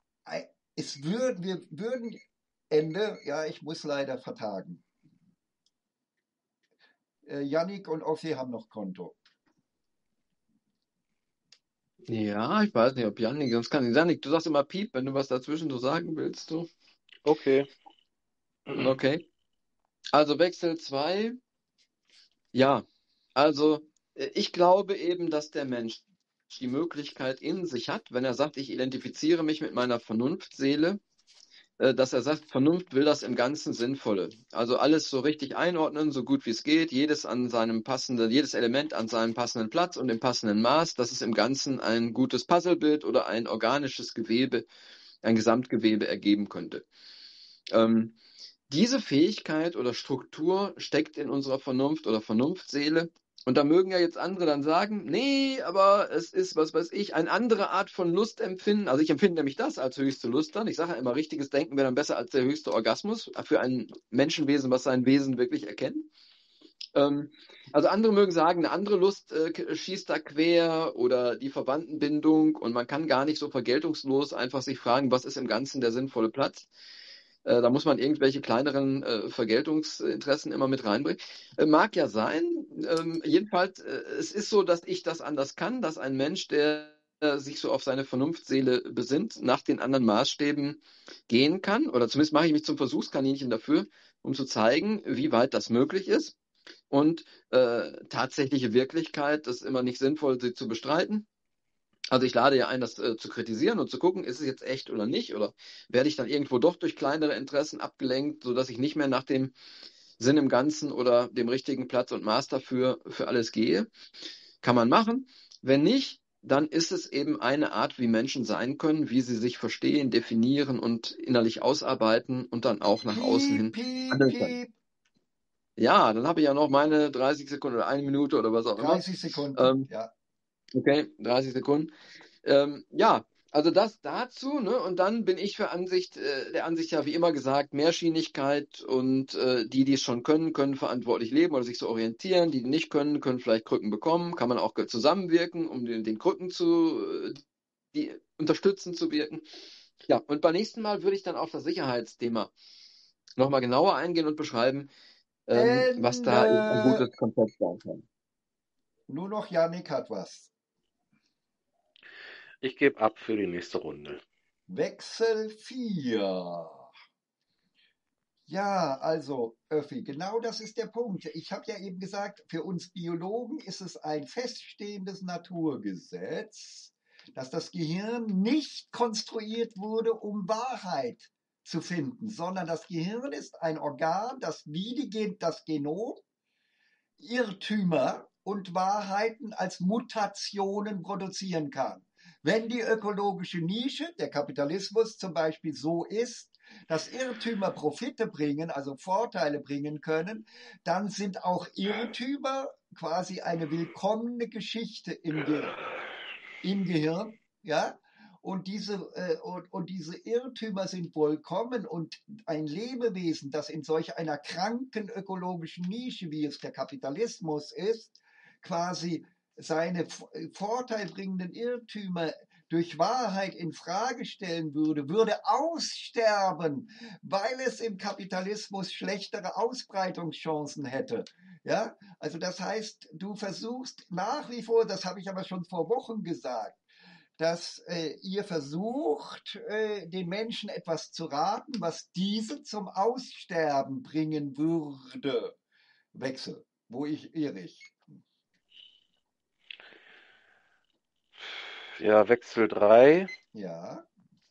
würden Ende, ja, ich muss leider vertagen. Yannick und Ossi haben noch Konto. Ja, ich weiß nicht, ob Jannik, sonst kann ich Jannik, du sagst immer Piep, wenn du was dazwischen so sagen willst, du. Okay. Okay. Also Wechsel 2. Ja, also ich glaube eben, dass der Mensch die Möglichkeit in sich hat, wenn er sagt, ich identifiziere mich mit meiner Vernunftseele, dass er sagt, Vernunft will das im Ganzen Sinnvolle. Also alles so richtig einordnen, so gut wie es geht, jedes Element an seinem passenden Platz und im passenden Maß, dass es im Ganzen ein gutes Puzzlebild oder ein organisches Gewebe, ein Gesamtgewebe ergeben könnte. Diese Fähigkeit oder Struktur steckt in unserer Vernunft oder Vernunftseele. Und da mögen ja jetzt andere dann sagen, nee, aber es ist, was weiß ich, eine andere Art von Lustempfinden. Also ich empfinde nämlich das als höchste Lust dann. Ich sage ja immer, richtiges Denken wäre dann besser als der höchste Orgasmus für ein Menschenwesen, was sein Wesen wirklich erkennt. Also andere mögen sagen, eine andere Lust schießt da quer oder die Verwandtenbindung, und man kann gar nicht so vergeltungslos einfach sich fragen, was ist im Ganzen der sinnvolle Platz. Da muss man irgendwelche kleineren Vergeltungsinteressen immer mit reinbringen. Mag ja sein. Jedenfalls, es ist so, dass ich das anders kann, dass ein Mensch, der sich so auf seine Vernunftseele besinnt, nach den anderen Maßstäben gehen kann. Oder zumindest mache ich mich zum Versuchskaninchen dafür, um zu zeigen, wie weit das möglich ist. Und tatsächliche Wirklichkeit ist immer nicht sinnvoll, sie zu bestreiten. Also ich lade ja ein, das zu kritisieren und zu gucken, ist es jetzt echt oder nicht, oder werde ich dann irgendwo doch durch kleinere Interessen abgelenkt, sodass ich nicht mehr nach dem Sinn im Ganzen oder dem richtigen Platz und Maß dafür für alles gehe. Kann man machen. Wenn nicht, dann ist es eben eine Art, wie Menschen sein können, wie sie sich verstehen, definieren und innerlich ausarbeiten und dann auch nach außen hin handeln können. Ja, dann habe ich ja noch meine 30 Sekunden oder 1 Minute oder was auch immer. 30 Sekunden, ja. Okay, 30 Sekunden. Ja, also das dazu, ne? Und dann bin ich der Ansicht ja, wie immer gesagt, Mehrschienigkeit, und die es schon können, können verantwortlich leben oder sich so orientieren. Die nicht können, können vielleicht Krücken bekommen. Kann man auch zusammenwirken, um den Krücken die unterstützen zu wirken. Ja, und beim nächsten Mal würde ich dann auf das Sicherheitsthema nochmal genauer eingehen und beschreiben, was da ein Ende. gutes Konzept sein kann. Nur noch Yannick hat was. Ich gebe ab für die nächste Runde. Wechsel 4. Ja, also Öffi, genau das ist der Punkt. Ich habe ja eben gesagt, für uns Biologen ist es ein feststehendes Naturgesetz, dass das Gehirn nicht konstruiert wurde, um Wahrheit zu finden, sondern das Gehirn ist ein Organ, das wie das Genom Irrtümer und Wahrheiten als Mutationen produzieren kann. Wenn die ökologische Nische, der Kapitalismus zum Beispiel, so ist, dass Irrtümer Profite bringen, also Vorteile bringen können, dann sind auch Irrtümer quasi eine willkommene Geschichte im Gehirn, ja, und diese Irrtümer sind vollkommen und ein Lebewesen, das in solch einer kranken ökologischen Nische, wie es der Kapitalismus ist, quasi seine vorteilbringenden Irrtümer durch Wahrheit in Frage stellen würde, würde aussterben, weil es im Kapitalismus schlechtere Ausbreitungschancen hätte. Ja, also das heißt, du versuchst nach wie vor, das habe ich aber schon vor Wochen gesagt, dass ihr versucht, den Menschen etwas zu raten, was diese zum Aussterben bringen würde. Wechsel. Wo irre ich? Ja, Wechsel 3. Ja.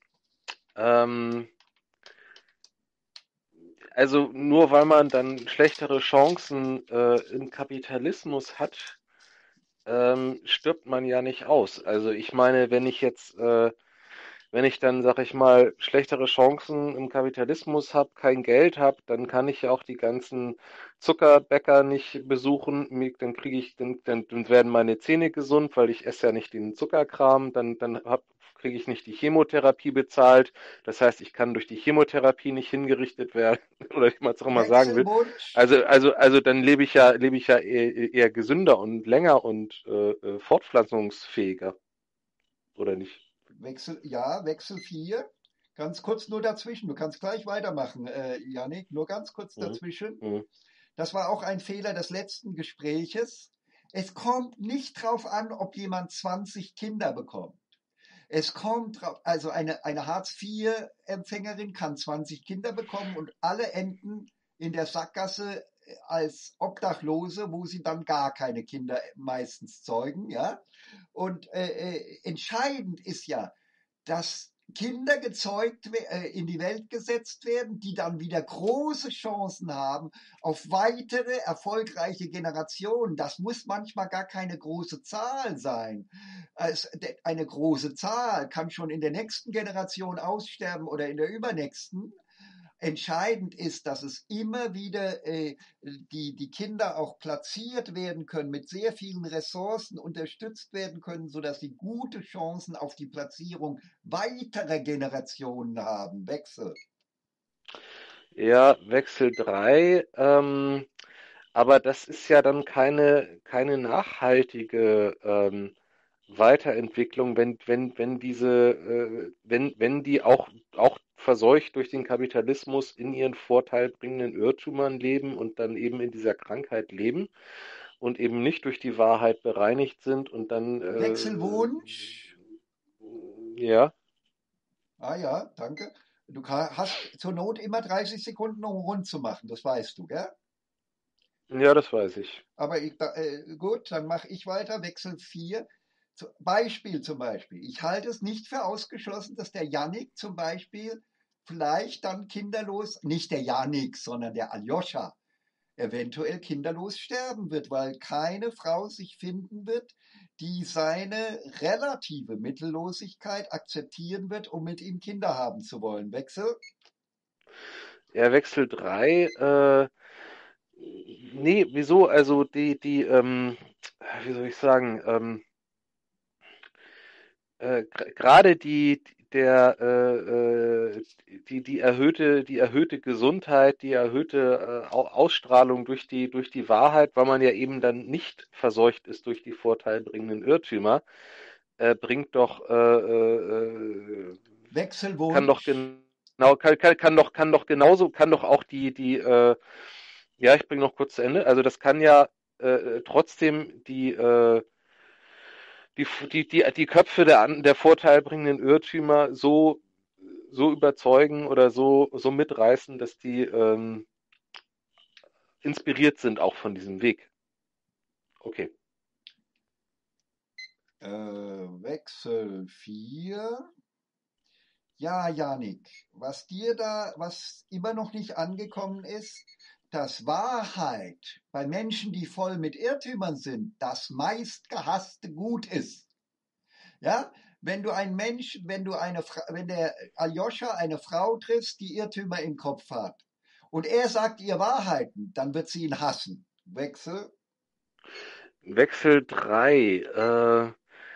Also nur weil man dann schlechtere Chancen im Kapitalismus hat, stirbt man ja nicht aus. Also ich meine, wenn ich dann, sag ich mal, schlechtere Chancen im Kapitalismus habe, kein Geld habe, dann kann ich ja auch die ganzen Zuckerbäcker nicht besuchen. Dann kriege ich, dann werden meine Zähne gesund, weil ich esse ja nicht den Zuckerkram. Kriege ich nicht die Chemotherapie bezahlt. Das heißt, ich kann durch die Chemotherapie nicht hingerichtet werden oder wie man es auch immer sagen will. Wechselwunsch. Also dann lebe ich ja eher gesünder und länger und fortpflanzungsfähiger, oder nicht? Wechsel 4. Ganz kurz nur dazwischen. Du kannst gleich weitermachen, Yannick. Nur ganz kurz Mhm. dazwischen. Mhm. Das war auch ein Fehler des letzten Gespräches. Es kommt nicht darauf an, ob jemand 20 Kinder bekommt. Es kommt drauf, also eine Hartz-IV-Empfängerin kann 20 Kinder bekommen und alle enden in der Sackgasse als Obdachlose, wo sie dann gar keine Kinder meistens zeugen, ja. Und entscheidend ist ja, dass Kinder in die Welt gesetzt werden, die dann wieder große Chancen haben auf weitere erfolgreiche Generationen. Das muss manchmal gar keine große Zahl sein. Eine große Zahl kann schon in der nächsten Generation aussterben oder in der übernächsten. Entscheidend ist, dass es immer wieder die Kinder auch platziert werden können, mit sehr vielen Ressourcen unterstützt werden können, sodass sie gute Chancen auf die Platzierung weiterer Generationen haben. Wechsel. Ja, Wechsel 3. Aber das ist ja dann keine nachhaltige Weiterentwicklung, wenn die auch verseucht durch den Kapitalismus in ihren vorteilbringenden Irrtümern leben und dann eben in dieser Krankheit leben und eben nicht durch die Wahrheit bereinigt sind und dann, Wechselwunsch. ja, Ah ja, danke. Du hast zur Not immer 30 Sekunden, um rund zu machen, das weißt du, gell? ja, das weiß ich. Aber gut, dann mache ich weiter. Wechsel 4. Beispiel zum Beispiel. Ich halte es nicht für ausgeschlossen, dass der Yannick zum Beispiel vielleicht dann kinderlos, nicht der Yannick, sondern der Aljoscha, eventuell kinderlos sterben wird, weil keine Frau sich finden wird, die seine relative Mittellosigkeit akzeptieren wird, um mit ihm Kinder haben zu wollen. Wechsel? Ja, Wechsel 3. Nee, wieso? Also wie soll ich sagen, gerade die erhöhte Gesundheit, die erhöhte Ausstrahlung durch die Wahrheit, weil man ja eben dann nicht verseucht ist durch die vorteilbringenden Irrtümer, bringt doch, kann doch Wechselwunsch? genau, kann doch genauso, kann doch auch ja, ich bringe noch kurz zu Ende. Also das kann ja trotzdem die Köpfe der vorteilbringenden Irrtümer so überzeugen oder so mitreißen, dass die inspiriert sind auch von diesem Weg. Okay. Wechsel 4. Ja, Janik, was immer noch nicht angekommen ist, dass Wahrheit bei Menschen, die voll mit Irrtümern sind, das meistgehasste Gut ist. Ja, wenn der Aljoscha eine Frau trifft, die Irrtümer im Kopf hat und er sagt ihr Wahrheiten, dann wird sie ihn hassen. Wechsel. Wechsel 3.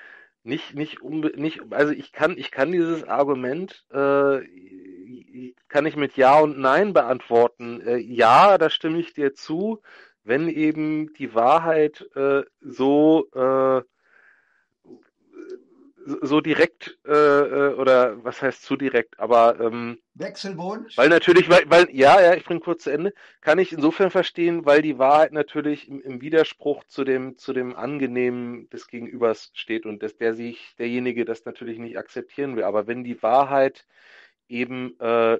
Also ich kann dieses Argument, kann ich mit Ja und Nein beantworten. Ja, da stimme ich dir zu, wenn eben die Wahrheit so direkt, oder was heißt zu direkt, aber weil Wechselwunsch. natürlich, ja, ich bringe kurz zu Ende, kann ich insofern verstehen, weil die Wahrheit natürlich im Widerspruch zu dem Angenehmen des Gegenübers steht und dass derjenige das natürlich nicht akzeptieren will. Aber wenn die Wahrheit eben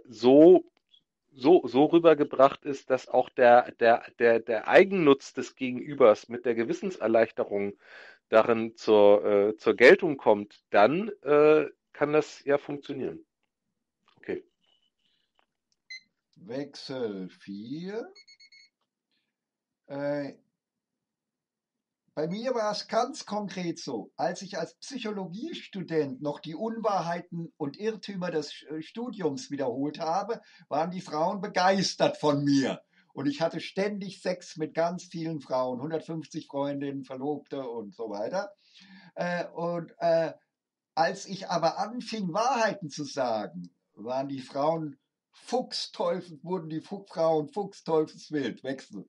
so rübergebracht ist, dass auch der Eigennutz des Gegenübers mit der Gewissenserleichterung darin zur Geltung kommt, dann kann das ja funktionieren. Okay. Wechsel 4. Bei mir war es ganz konkret so, als ich als Psychologiestudent noch die Unwahrheiten und Irrtümer des Studiums wiederholt habe, waren die Frauen begeistert von mir. Und ich hatte ständig Sex mit ganz vielen Frauen, 150 Freundinnen, Verlobte und so weiter. Und als ich aber anfing, Wahrheiten zu sagen, wurden die Frauen fuchsteufelswild. Wechsel.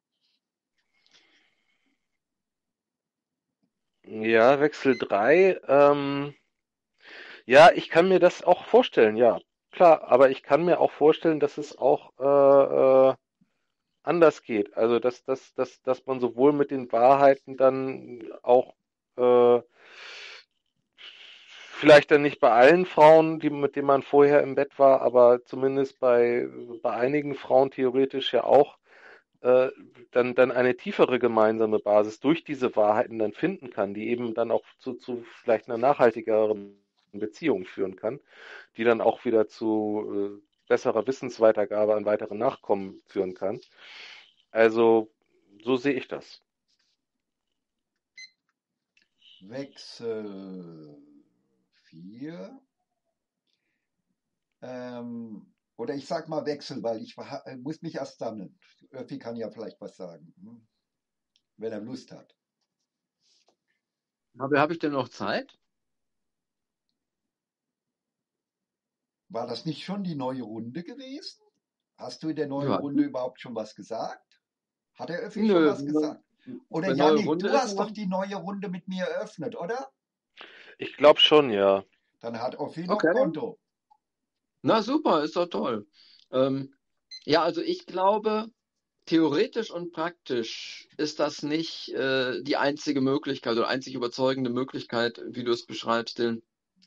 Ja, Wechsel 3. Ja, ich kann mir das auch vorstellen, ja, klar, aber ich kann mir auch vorstellen, dass es auch anders geht. Also, dass man sowohl mit den Wahrheiten dann auch äh, vielleicht dann nicht bei allen Frauen, mit denen man vorher im Bett war, aber zumindest bei einigen Frauen theoretisch ja auch äh, dann eine tiefere gemeinsame Basis durch diese Wahrheiten dann finden kann, die eben dann auch zu vielleicht einer nachhaltigeren Beziehung führen kann, die dann auch wieder zu besserer Wissensweitergabe an weitere Nachkommen führen kann. Also so sehe ich das. Wechsel 4. Oder ich sag mal Wechsel, weil ich muss mich erst sammeln. Öffi kann ja vielleicht was sagen, wenn er Lust hat. Habe ich denn noch Zeit? War das nicht schon die neue Runde gewesen? Hast du in der neuen Ja, Runde überhaupt schon was gesagt? Hat der Öffi schon nö, was gesagt? Oder eine neue Jannik, Runde du ist hast doch noch. die neue Runde mit mir eröffnet, oder? Ich glaube schon, ja. Dann hat Öffi noch Okay. Konto. Na super, ist doch toll. Ähm, ja, also ich glaube, theoretisch und praktisch ist das nicht die einzige Möglichkeit oder einzig überzeugende Möglichkeit, wie du es beschreibst, Dylan.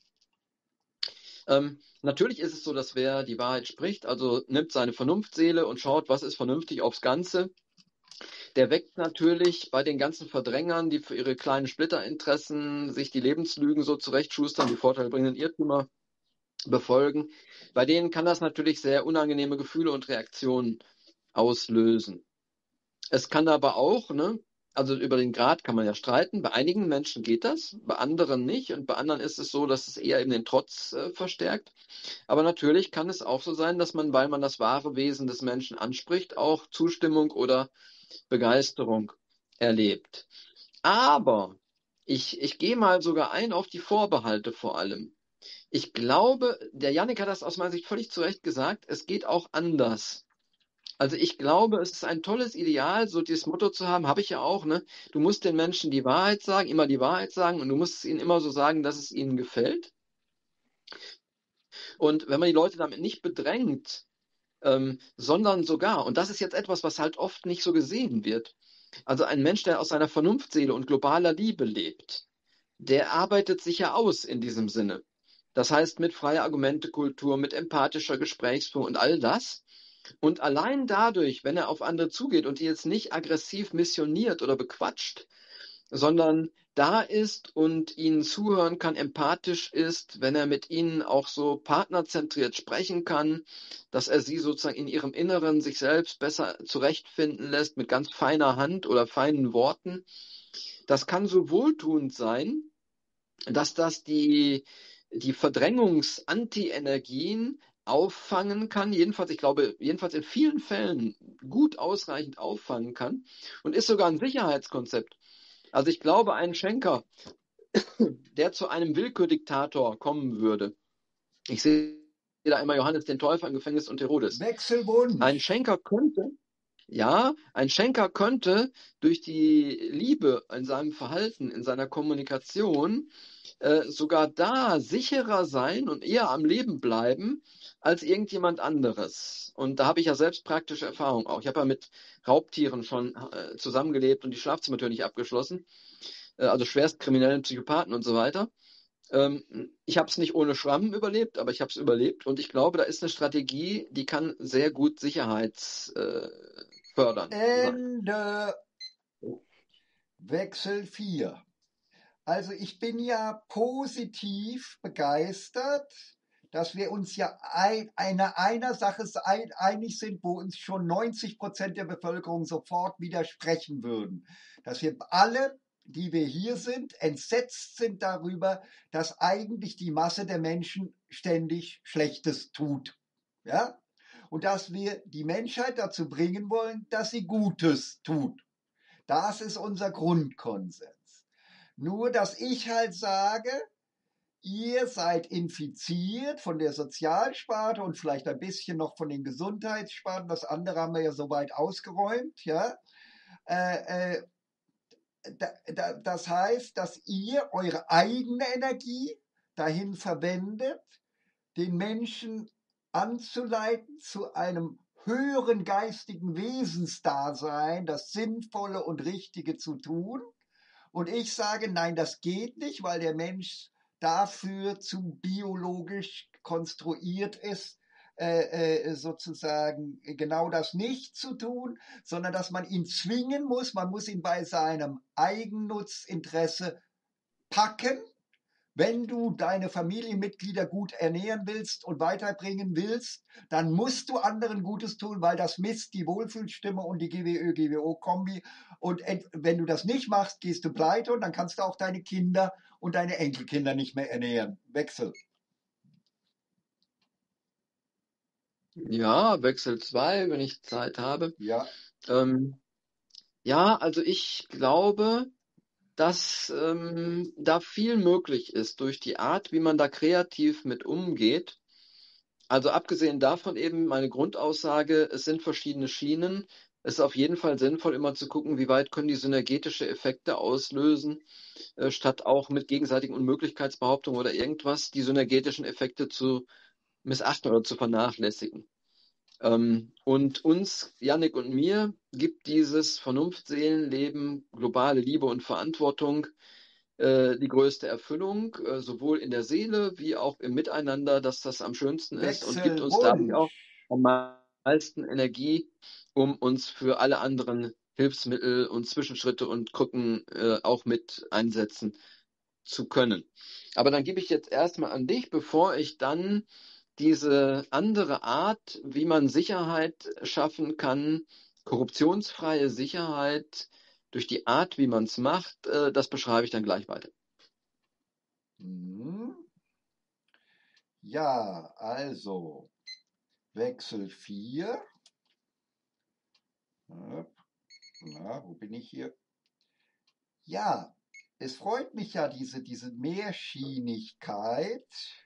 Natürlich ist es so, dass wer die Wahrheit spricht, also nimmt seine Vernunftseele und schaut, was ist vernünftig aufs Ganze, der weckt natürlich bei den ganzen Verdrängern, die für ihre kleinen Splitterinteressen sich die Lebenslügen so zurechtschustern, die vorteilbringenden Irrtümer befolgen, bei denen kann das natürlich sehr unangenehme Gefühle und Reaktionen auslösen. Es kann aber auch, ne, also über den Grad kann man ja streiten. Bei einigen Menschen geht das, bei anderen nicht. Und bei anderen ist es so, dass es eher eben den Trotz verstärkt. Aber natürlich kann es auch so sein, dass man, weil man das wahre Wesen des Menschen anspricht, auch Zustimmung oder Begeisterung erlebt. Aber ich gehe mal sogar ein auf die Vorbehalte vor allem. Ich glaube, der Jannik hat das aus meiner Sicht völlig zu Recht gesagt, es geht auch anders. Also ich glaube, es ist ein tolles Ideal, so dieses Motto zu haben, habe ich ja auch, ne? Du musst den Menschen die Wahrheit sagen, immer die Wahrheit sagen und du musst es ihnen immer so sagen, dass es ihnen gefällt. Und wenn man die Leute damit nicht bedrängt, sondern sogar, und das ist jetzt etwas, was halt oft nicht so gesehen wird, Also ein Mensch, der aus seiner Vernunftseele und globaler Liebe lebt, der arbeitet sich ja aus in diesem Sinne. Das heißt mit freier Argumentekultur, mit empathischer Gesprächsführung und all das. Und allein dadurch, wenn er auf andere zugeht und die jetzt nicht aggressiv missioniert oder bequatscht, sondern da ist und ihnen zuhören kann, empathisch ist, wenn er mit ihnen auch so partnerzentriert sprechen kann, dass er sie sozusagen in ihrem Inneren sich selbst besser zurechtfinden lässt mit ganz feiner Hand oder feinen Worten. Das kann so wohltuend sein, dass das die Verdrängungs-Anti-Energien auffangen kann, jedenfalls, ich glaube, jedenfalls in vielen Fällen gut ausreichend auffangen kann und ist sogar ein Sicherheitskonzept. Also ich glaube, ein Schenker, der zu einem Willkürdiktator kommen würde, ich sehe da einmal Johannes den Täufer im Gefängnis und Herodes. Ein Wechselwunsch. Schenker könnte, ja, ein Schenker könnte durch die Liebe in seinem Verhalten, in seiner Kommunikation sogar da sicherer sein und eher am Leben bleiben als irgendjemand anderes. Und da habe ich ja selbst praktische Erfahrung auch. Ich habe ja mit Raubtieren schon zusammengelebt und die Schlafzimmertür nicht abgeschlossen, also schwerstkriminellen Psychopathen und so weiter. Ich habe es nicht ohne Schrammen überlebt, aber ich habe es überlebt und ich glaube, da ist eine Strategie, die kann sehr gut sicherheitsfördernd sein. Ende. Wechsel 4. Also ich bin ja positiv begeistert, dass wir uns ja einer Sache einig sind, wo uns schon 90% der Bevölkerung sofort widersprechen würden. Dass wir alle, die wir hier sind, entsetzt sind darüber, dass eigentlich die Masse der Menschen ständig Schlechtes tut. Ja? Und dass wir die Menschheit dazu bringen wollen, dass sie Gutes tut. Das ist unser Grundkonsens. Nur, dass ich halt sage, ihr seid infiziert von der Sozialsparte und vielleicht ein bisschen noch von den Gesundheitssparten. Das andere haben wir ja soweit ausgeräumt. Ja? Das heißt, dass ihr eure eigene Energie dahin verwendet, den Menschen anzuleiten zu einem höheren geistigen Wesensdasein, das Sinnvolle und Richtige zu tun. Und ich sage, nein, das geht nicht, weil der Mensch dafür zu biologisch konstruiert ist, sozusagen genau das nicht zu tun, sondern dass man ihn zwingen muss, man muss ihn bei seinem Eigennutzinteresse packen. Wenn du deine Familienmitglieder gut ernähren willst und weiterbringen willst, dann musst du anderen Gutes tun, weil das misst die Wohlfühlstimme und die GWO-Kombi. Und wenn du das nicht machst, gehst du pleite und dann kannst du auch deine Kinder und deine Enkelkinder nicht mehr ernähren. Wechsel. Ja, Wechsel 2, wenn ich Zeit habe. Ja. Ja, also ich glaube, dass da viel möglich ist durch die Art, wie man da kreativ mit umgeht. Also abgesehen davon eben meine Grundaussage, es sind verschiedene Schienen. Es ist auf jeden Fall sinnvoll, immer zu gucken, wie weit können die synergetische Effekte auslösen, statt auch mit gegenseitigen Unmöglichkeitsbehauptungen oder irgendwas die synergetischen Effekte zu missachten oder zu vernachlässigen. Und uns, Yannick und mir, gibt dieses Vernunftseelenleben, globale Liebe und Verantwortung die größte Erfüllung, sowohl in der Seele wie auch im Miteinander, dass das am schönsten ist und gibt uns dadurch auch Wechselwunsch. am meisten Energie, um uns für alle anderen Hilfsmittel und Zwischenschritte und Krücken auch mit einsetzen zu können. Aber dann gebe ich jetzt erstmal an dich, bevor ich dann diese andere Art, wie man Sicherheit schaffen kann, korruptionsfreie Sicherheit durch die Art, wie man es macht, das beschreibe ich dann gleich weiter. Ja, also Wechsel 4. Na, wo bin ich hier? Ja, es freut mich ja, diese Mehrschienigkeit.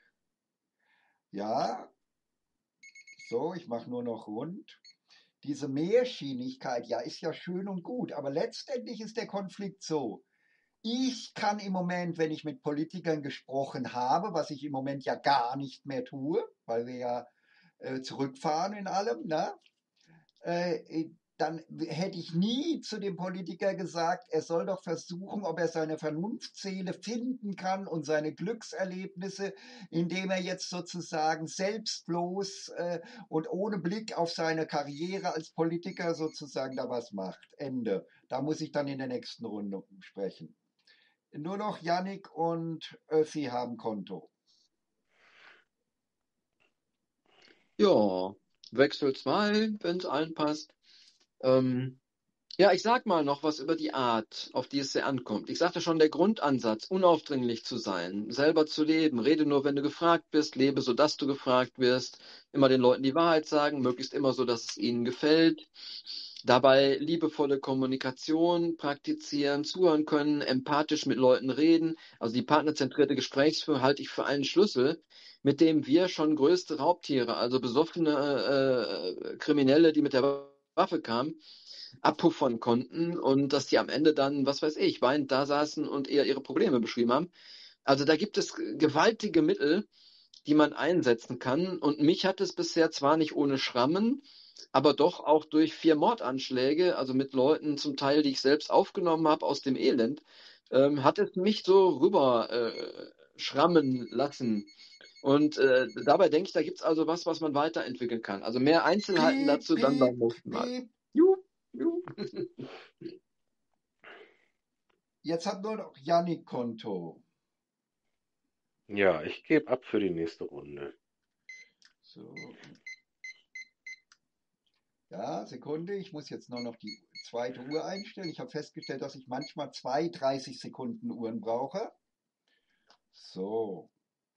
Ja, so, ich mache nur noch rund. Diese Mehrschienigkeit, ja, ist ja schön und gut, aber letztendlich ist der Konflikt so. Ich kann im Moment, wenn ich mit Politikern gesprochen habe, was ich im Moment ja gar nicht mehr tue, weil wir ja zurückfahren in allem, ne? dann hätte ich nie zu dem Politiker gesagt, er soll doch versuchen, ob er seine Vernunftseele finden kann und seine Glückserlebnisse, indem er jetzt sozusagen selbstlos und ohne Blick auf seine Karriere als Politiker sozusagen da was macht. Ende. Da muss ich dann in der nächsten Runde sprechen. Nur noch Yannick und Öffi haben Konto. Ja, wechselt's mal, wenn es allen passt. Ja, ich sag mal noch was über die Art, auf die es sehr ankommt. Ich sagte schon, der Grundansatz, unaufdringlich zu sein, selber zu leben, rede nur, wenn du gefragt bist, lebe so, dass du gefragt wirst, immer den Leuten die Wahrheit sagen, möglichst immer so, dass es ihnen gefällt. Dabei liebevolle Kommunikation praktizieren, zuhören können, empathisch mit Leuten reden. Also die partnerzentrierte Gesprächsführung halte ich für einen Schlüssel, mit dem wir schon größte Raubtiere, also besoffene Kriminelle, die mit der Waffe kamen, abpuffern konnten und dass die am Ende dann, was weiß ich, weinend da saßen und eher ihre Probleme beschrieben haben. Also da gibt es gewaltige Mittel, die man einsetzen kann. Und mich hat es bisher zwar nicht ohne Schrammen, aber doch auch durch 4 Mordanschläge, also mit Leuten zum Teil, die ich selbst aufgenommen habe aus dem Elend, hat es mich so rüber schrammen lassen. Und dabei denke ich, da gibt es also was man weiterentwickeln kann. Also mehr Einzelheiten Piep, dazu dann beim piep, nächsten Mal. piep. Juhu, juhu. Jetzt hat nur noch Yannick Konto. Ja, ich gebe ab für die nächste Runde. So. Ja, Sekunde, ich muss jetzt nur noch die zweite Uhr einstellen. Ich habe festgestellt, dass ich manchmal 2 30-Sekunden-Uhren brauche. So.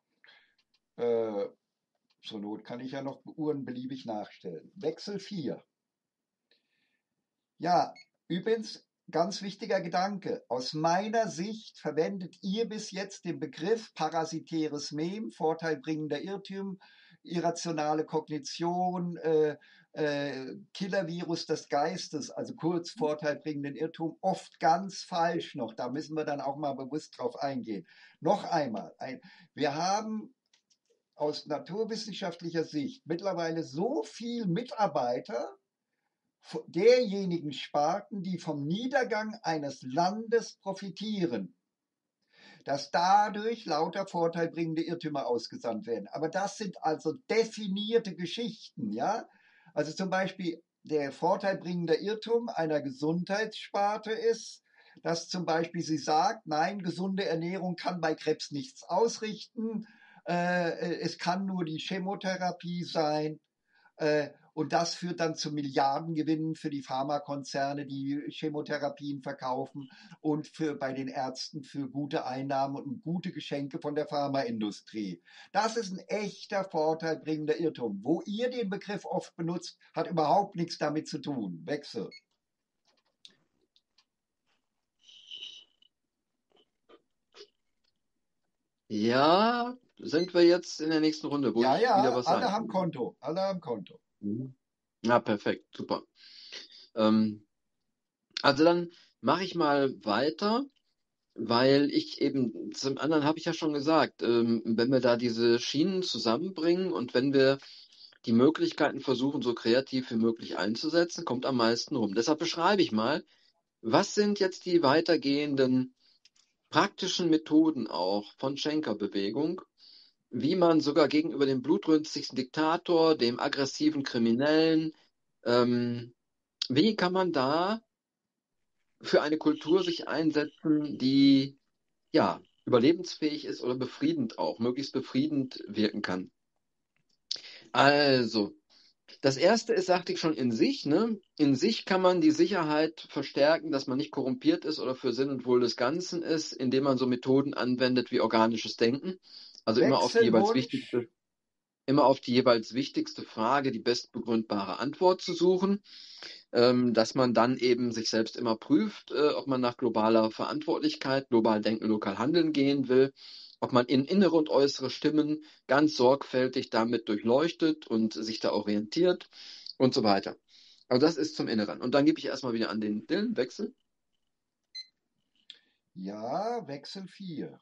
Zur Not kann ich ja noch Uhren beliebig nachstellen. Wechsel 4. Ja, übrigens, ganz wichtiger Gedanke. Aus meiner Sicht verwendet ihr bis jetzt den Begriff parasitäres Mem, vorteilbringender Irrtum, irrationale Kognition, Killer-Virus des Geistes, also kurz vorteilbringenden Irrtum, oft ganz falsch noch. Da müssen wir dann auch mal bewusst drauf eingehen. Noch einmal, wir haben aus naturwissenschaftlicher Sicht mittlerweile so viel Mitarbeiter derjenigen Sparten, die vom Niedergang eines Landes profitieren, dass dadurch lauter vorteilbringende Irrtümer ausgesandt werden. Aber das sind also definierte Geschichten, ja. Also zum Beispiel der vorteilbringende Irrtum einer Gesundheitssparte ist, dass zum Beispiel sie sagt, nein, gesunde Ernährung kann bei Krebs nichts ausrichten, es kann nur die Chemotherapie sein. Und das führt dann zu Milliardengewinnen für die Pharmakonzerne, die Chemotherapien verkaufen und bei den Ärzten für gute Einnahmen und gute Geschenke von der Pharmaindustrie. Das ist ein echter vorteilbringender Irrtum. Wo ihr den Begriff oft benutzt, hat überhaupt nichts damit zu tun. Wechsel. Ja, sind wir jetzt in der nächsten Runde, wo Ja, ich wieder ja, was alle sagen haben kann. Konto. Alle haben Konto. Mhm. Ja, perfekt, super. Ähm, also dann mache ich mal weiter, weil ich eben, zum anderen habe ich ja schon gesagt, wenn wir da diese Schienen zusammenbringen und wenn wir die Möglichkeiten versuchen, so kreativ wie möglich einzusetzen, kommt am meisten rum. Deshalb beschreibe ich mal, was sind jetzt die weitergehenden praktischen Methoden auch von Schenker-Bewegung, wie man sogar gegenüber dem blutrünstigsten Diktator, dem aggressiven Kriminellen, wie kann man da für eine Kultur sich einsetzen, die ja überlebensfähig ist oder befriedend auch, möglichst befriedend wirken kann. Also, das erste ist, sagte ich schon, in sich, ne? In sich kann man die Sicherheit verstärken, dass man nicht korrumpiert ist oder für Sinn und Wohl des Ganzen ist, indem man so Methoden anwendet wie organisches Denken. Also Wechselwunsch. immer auf die jeweils wichtigste Frage die bestbegründbare Antwort zu suchen, dass man dann eben sich selbst immer prüft, ob man nach globaler Verantwortlichkeit, global denken, lokal handeln gehen will, ob man in innere und äußere Stimmen ganz sorgfältig damit durchleuchtet und sich da orientiert und so weiter. Also das ist zum Inneren. Und dann gebe ich erstmal wieder an den Dylan, Wechsel. Ja, Wechsel 4.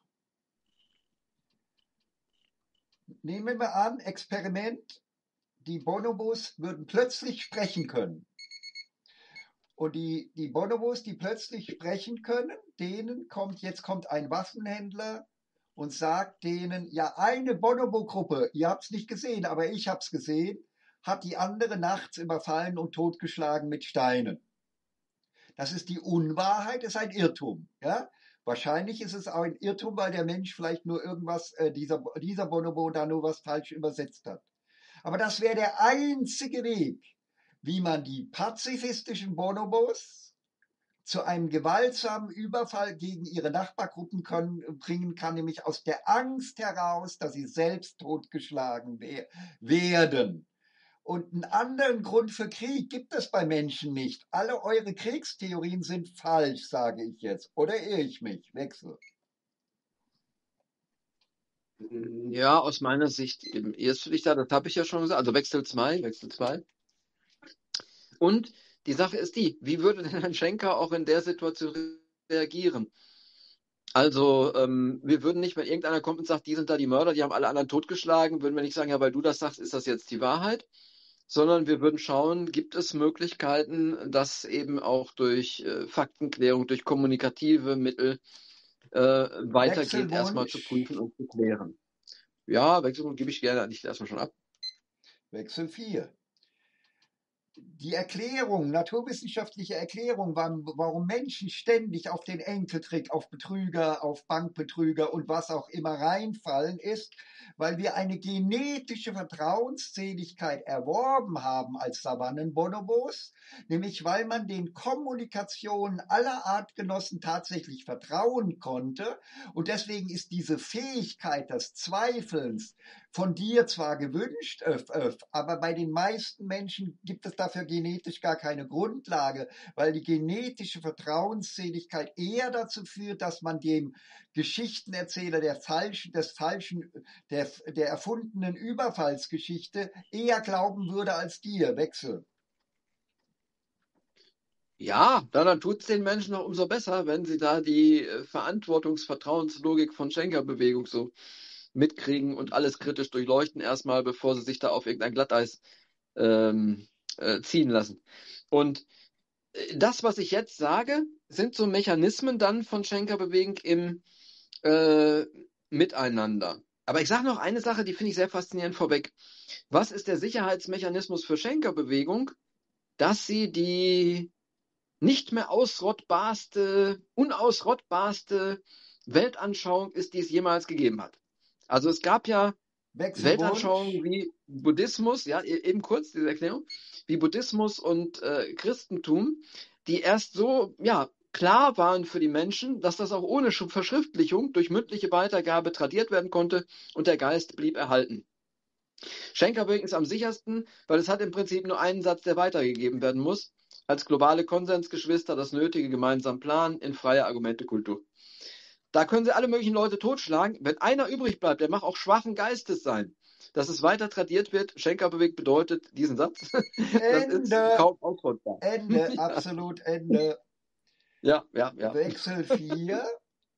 Nehmen wir an, Experiment, die Bonobos würden plötzlich sprechen können. Und die Bonobos, die plötzlich sprechen können, jetzt kommt ein Waffenhändler und sagt denen, ja, eine Bonobo-Gruppe, ihr habt es nicht gesehen, aber ich habe es gesehen, hat die andere nachts überfallen und totgeschlagen mit Steinen. Das ist die Unwahrheit, ist ein Irrtum. Ja? Wahrscheinlich ist es auch ein Irrtum, weil der Mensch vielleicht nur irgendwas, dieser Bonobo da nur was falsch übersetzt hat. Aber das wäre der einzige Weg, wie man die pazifistischen Bonobos zu einem gewaltsamen Überfall gegen ihre Nachbargruppen bringen kann, nämlich aus der Angst heraus, dass sie selbst totgeschlagen werden. Und einen anderen Grund für Krieg gibt es bei Menschen nicht. Alle eure Kriegstheorien sind falsch, sage ich jetzt. Oder irre ich mich? Wechsel. Ja, aus meiner Sicht irrst du dich da, das habe ich ja schon gesagt. Also Wechsel 2. Und die Sache ist die, wie würde denn ein Schenker auch in der Situation reagieren? Also, wir würden nicht, wenn irgendeiner kommt und sagt, die sind da die Mörder, die haben alle anderen totgeschlagen, würden wir nicht sagen, ja, weil du das sagst, ist das jetzt die Wahrheit, sondern wir würden schauen, gibt es Möglichkeiten, das eben auch durch Faktenklärung, durch kommunikative Mittel weitergehend erstmal zu Wechselwunsch. prüfen und zu klären. Ja, Wechselwunsch gebe ich gerne eigentlich erstmal schon ab. Wechsel 4. Die Erklärung, naturwissenschaftliche Erklärung, warum Menschen ständig auf den Enkeltrick, auf Betrüger, auf Bankbetrüger und was auch immer reinfallen, ist, weil wir eine genetische Vertrauensseligkeit erworben haben als Savannenbonobos, nämlich weil man den Kommunikationen aller Artgenossen tatsächlich vertrauen konnte. Und deswegen ist diese Fähigkeit des Zweifelns von dir zwar gewünscht, aber bei den meisten Menschen gibt es dafür genetisch gar keine Grundlage, weil die genetische Vertrauensseligkeit eher dazu führt, dass man dem Geschichtenerzähler der erfundenen Überfallsgeschichte eher glauben würde als dir. Wechsel. Ja, dann tut es den Menschen noch umso besser, wenn sie da die Verantwortungsvertrauenslogik von Schenker-Bewegung so mitkriegen und alles kritisch durchleuchten erstmal, bevor sie sich da auf irgendein Glatteis ziehen lassen. Und das, was ich jetzt sage, sind so Mechanismen dann von Schenker-Bewegung im Miteinander. Aber ich sage noch eine Sache, die finde ich sehr faszinierend vorweg. Was ist der Sicherheitsmechanismus für Schenker-Bewegung? Dass sie die nicht mehr unausrottbarste Weltanschauung ist, die es jemals gegeben hat. Also es gab ja Weltanschauungen Wechselwunsch. wie Buddhismus, ja, eben kurz diese Erklärung, wie Buddhismus und Christentum, die erst so, ja, klar waren für die Menschen, dass das auch ohne Verschriftlichung durch mündliche Weitergabe tradiert werden konnte und der Geist blieb erhalten. Schenker-Bewegung ist am sichersten, weil es hat im Prinzip nur einen Satz, der weitergegeben werden muss. Als globale Konsensgeschwister das nötige gemeinsam planen in freier Argumentekultur. Da können sie alle möglichen Leute totschlagen. Wenn einer übrig bleibt, der mag auch schwachen Geistes sein. Dass es weiter tradiert wird, Schenker-Bewegung bedeutet diesen Satz. Das ist Ende. kaum ausrottbar. Ende. Absolut Ende. Ja. Wechsel 4.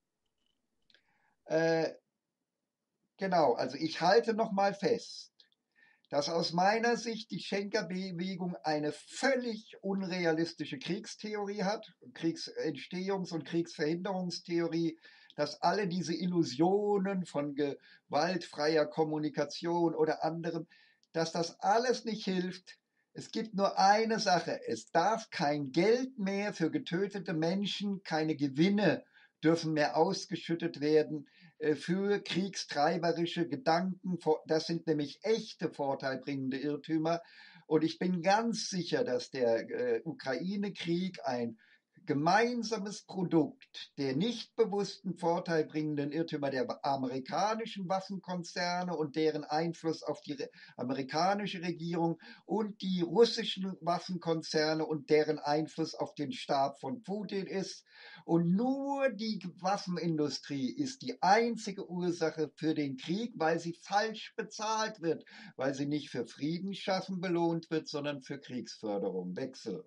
Genau, also ich halte nochmal fest, dass aus meiner Sicht die Schenker-Bewegung eine völlig unrealistische Kriegstheorie hat, Kriegsentstehungs- und Kriegsverhinderungstheorie, dass alle diese Illusionen von gewaltfreier Kommunikation oder anderem, dass das alles nicht hilft. Es gibt nur eine Sache, es darf kein Geld mehr für getötete Menschen, keine Gewinne dürfen mehr ausgeschüttet werden für kriegstreiberische Gedanken. Das sind nämlich echte vorteilbringende Irrtümer. Und ich bin ganz sicher, dass der Ukraine-Krieg ein gemeinsames Produkt der nicht bewussten vorteilbringenden Irrtümer der amerikanischen Waffenkonzerne und deren Einfluss auf die amerikanische Regierung und die russischen Waffenkonzerne und deren Einfluss auf den Stab von Putin ist. Und nur die Waffenindustrie ist die einzige Ursache für den Krieg, weil sie falsch bezahlt wird, weil sie nicht für Friedensschaffen belohnt wird, sondern für Kriegsförderung. Wechsel.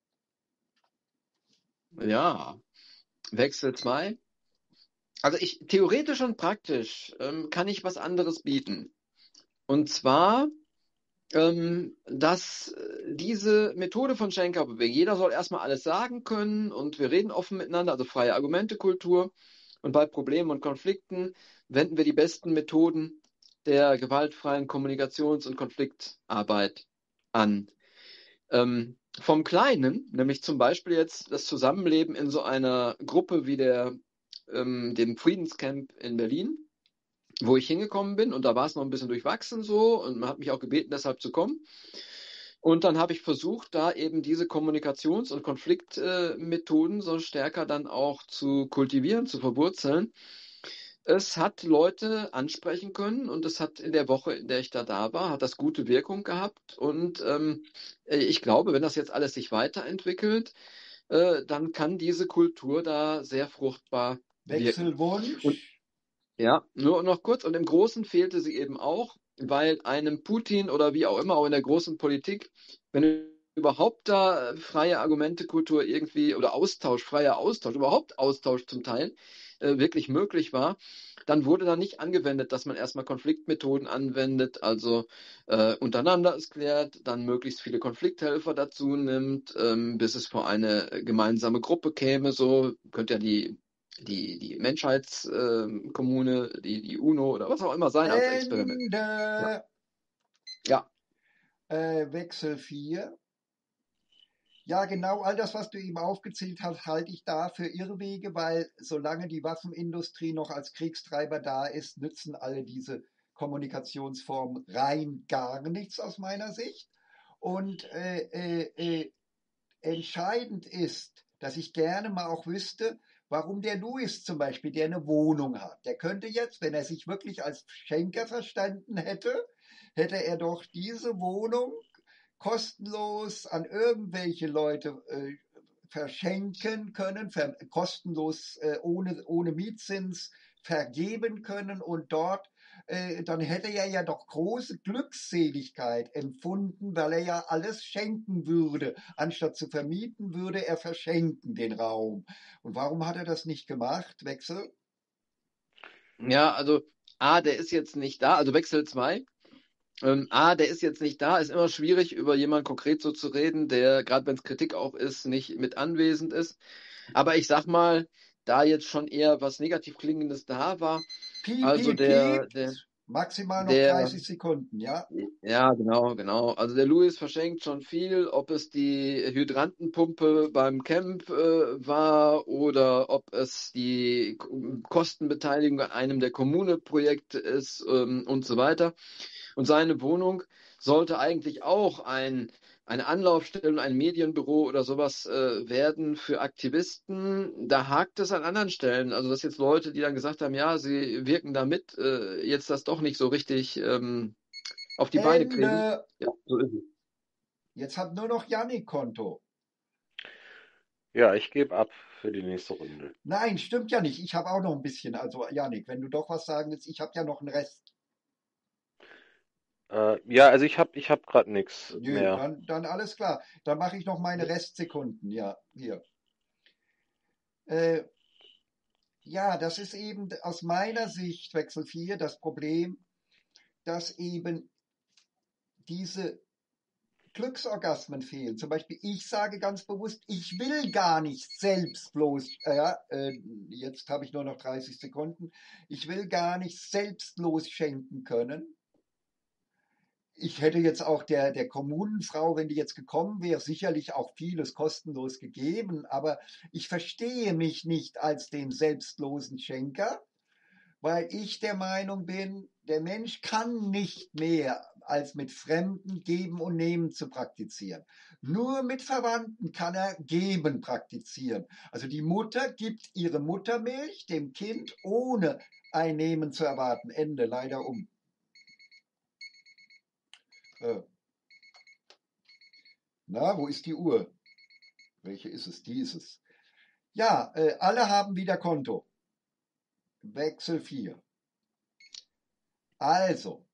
Ja. Wechsel 2. Also theoretisch und praktisch kann ich was anderes bieten. Und zwar, dass diese Methode von Schenker, jeder soll erstmal alles sagen können und wir reden offen miteinander, also freie Argumentekultur. Und bei Problemen und Konflikten wenden wir die besten Methoden der gewaltfreien Kommunikations- und Konfliktarbeit an. Vom Kleinen, nämlich zum Beispiel jetzt das Zusammenleben in so einer Gruppe wie dem Friedenscamp in Berlin, wo ich hingekommen bin, und da war es noch ein bisschen durchwachsen so und man hat mich auch gebeten, deshalb zu kommen. Und dann habe ich versucht, da eben diese Kommunikations- und Konfliktmethoden so stärker dann auch zu kultivieren, zu verwurzeln. Es hat Leute ansprechen können und es hat in der Woche, in der ich da war, hat das gute Wirkung gehabt. Und ich glaube, wenn das jetzt alles sich weiterentwickelt, dann kann diese Kultur da sehr fruchtbar wirken. Und Wechselwunsch. ja, nur noch kurz. Und im Großen fehlte sie eben auch, weil einem Putin oder wie auch immer, auch in der großen Politik, wenn überhaupt da freie Argumentekultur irgendwie oder Austausch, freier Austausch, überhaupt Austausch zum Teil wirklich möglich war, dann wurde da nicht angewendet, dass man erstmal Konfliktmethoden anwendet, also untereinander es klärt, dann möglichst viele Konflikthelfer dazu nimmt, bis es vor eine gemeinsame Gruppe käme. So könnte ja die Menschheitskommune, die UNO oder was auch immer sein als Experiment. Ja. Ende. Ja. Wechsel 4. Ja, genau all das, was du eben aufgezählt hast, halte ich da für Irrwege, weil solange die Waffenindustrie noch als Kriegstreiber da ist, nützen alle diese Kommunikationsformen rein gar nichts aus meiner Sicht. Und entscheidend ist, dass ich gerne mal auch wüsste, warum der Louis zum Beispiel, der eine Wohnung hat, der könnte jetzt, wenn er sich wirklich als Schenker verstanden hätte, hätte er doch diese Wohnung kostenlos an irgendwelche Leute verschenken können, kostenlos ohne Mietzins vergeben können und dort dann hätte er ja doch große Glückseligkeit empfunden, weil er ja alles schenken würde. Anstatt zu vermieten, würde er verschenken den Raum. Und warum hat er das nicht gemacht? Wechsel? Ja, also der ist jetzt nicht da, also Wechsel 2. Der ist jetzt nicht da, ist immer schwierig, über jemanden konkret so zu reden, der, gerade wenn es Kritik auch ist, nicht mit anwesend ist. Aber ich sag mal, da jetzt schon eher was negativ Klingendes da war, Piep, also piep, piep. der, Maximal noch der 30 Sekunden, ja? Ja, genau. Also der Louis verschenkt schon viel, ob es die Hydrantenpumpe beim Camp war oder ob es die Kostenbeteiligung an einem der Kommune-Projekte ist und so weiter. Und seine Wohnung sollte eigentlich auch eine Anlaufstelle und ein Medienbüro oder sowas werden für Aktivisten. Da hakt es an anderen Stellen. Also dass jetzt Leute, die dann gesagt haben, ja, sie wirken da mit, jetzt das doch nicht so richtig auf die Beine kriegen. Ende. Ja, so ist es. Jetzt hat nur noch Yannick Konto. Ja, ich gebe ab für die nächste Runde. Nein, stimmt ja nicht. Ich habe auch noch ein bisschen. Also, Yannick, wenn du doch was sagen willst, ich habe ja noch einen Rest. Ja, also ich hab gerade nichts Nö, mehr. dann alles klar. Dann mache ich noch meine Restsekunden. Ja, hier. Äh, ja, das ist eben aus meiner Sicht, Wechsel 4, das Problem, dass eben diese Glücksorgasmen fehlen. Zum Beispiel, ich sage ganz bewusst, ich will gar nicht selbst bloß, jetzt habe ich nur noch 30 Sekunden, ich will gar nicht selbstlos schenken können. Ich hätte jetzt auch der Kommunenfrau, wenn die jetzt gekommen wäre, sicherlich auch vieles kostenlos gegeben, aber ich verstehe mich nicht als den selbstlosen Schenker, weil ich der Meinung bin, der Mensch kann nicht mehr als mit Fremden geben und nehmen zu praktizieren. Nur mit Verwandten kann er geben praktizieren. Also die Mutter gibt ihre Muttermilch dem Kind, ohne ein Nehmen zu erwarten. Ende, leider um. Na, wo ist die Uhr? Welche ist es? Die ist es. Ja, alle haben wieder Konto. Wechsel 4. Also,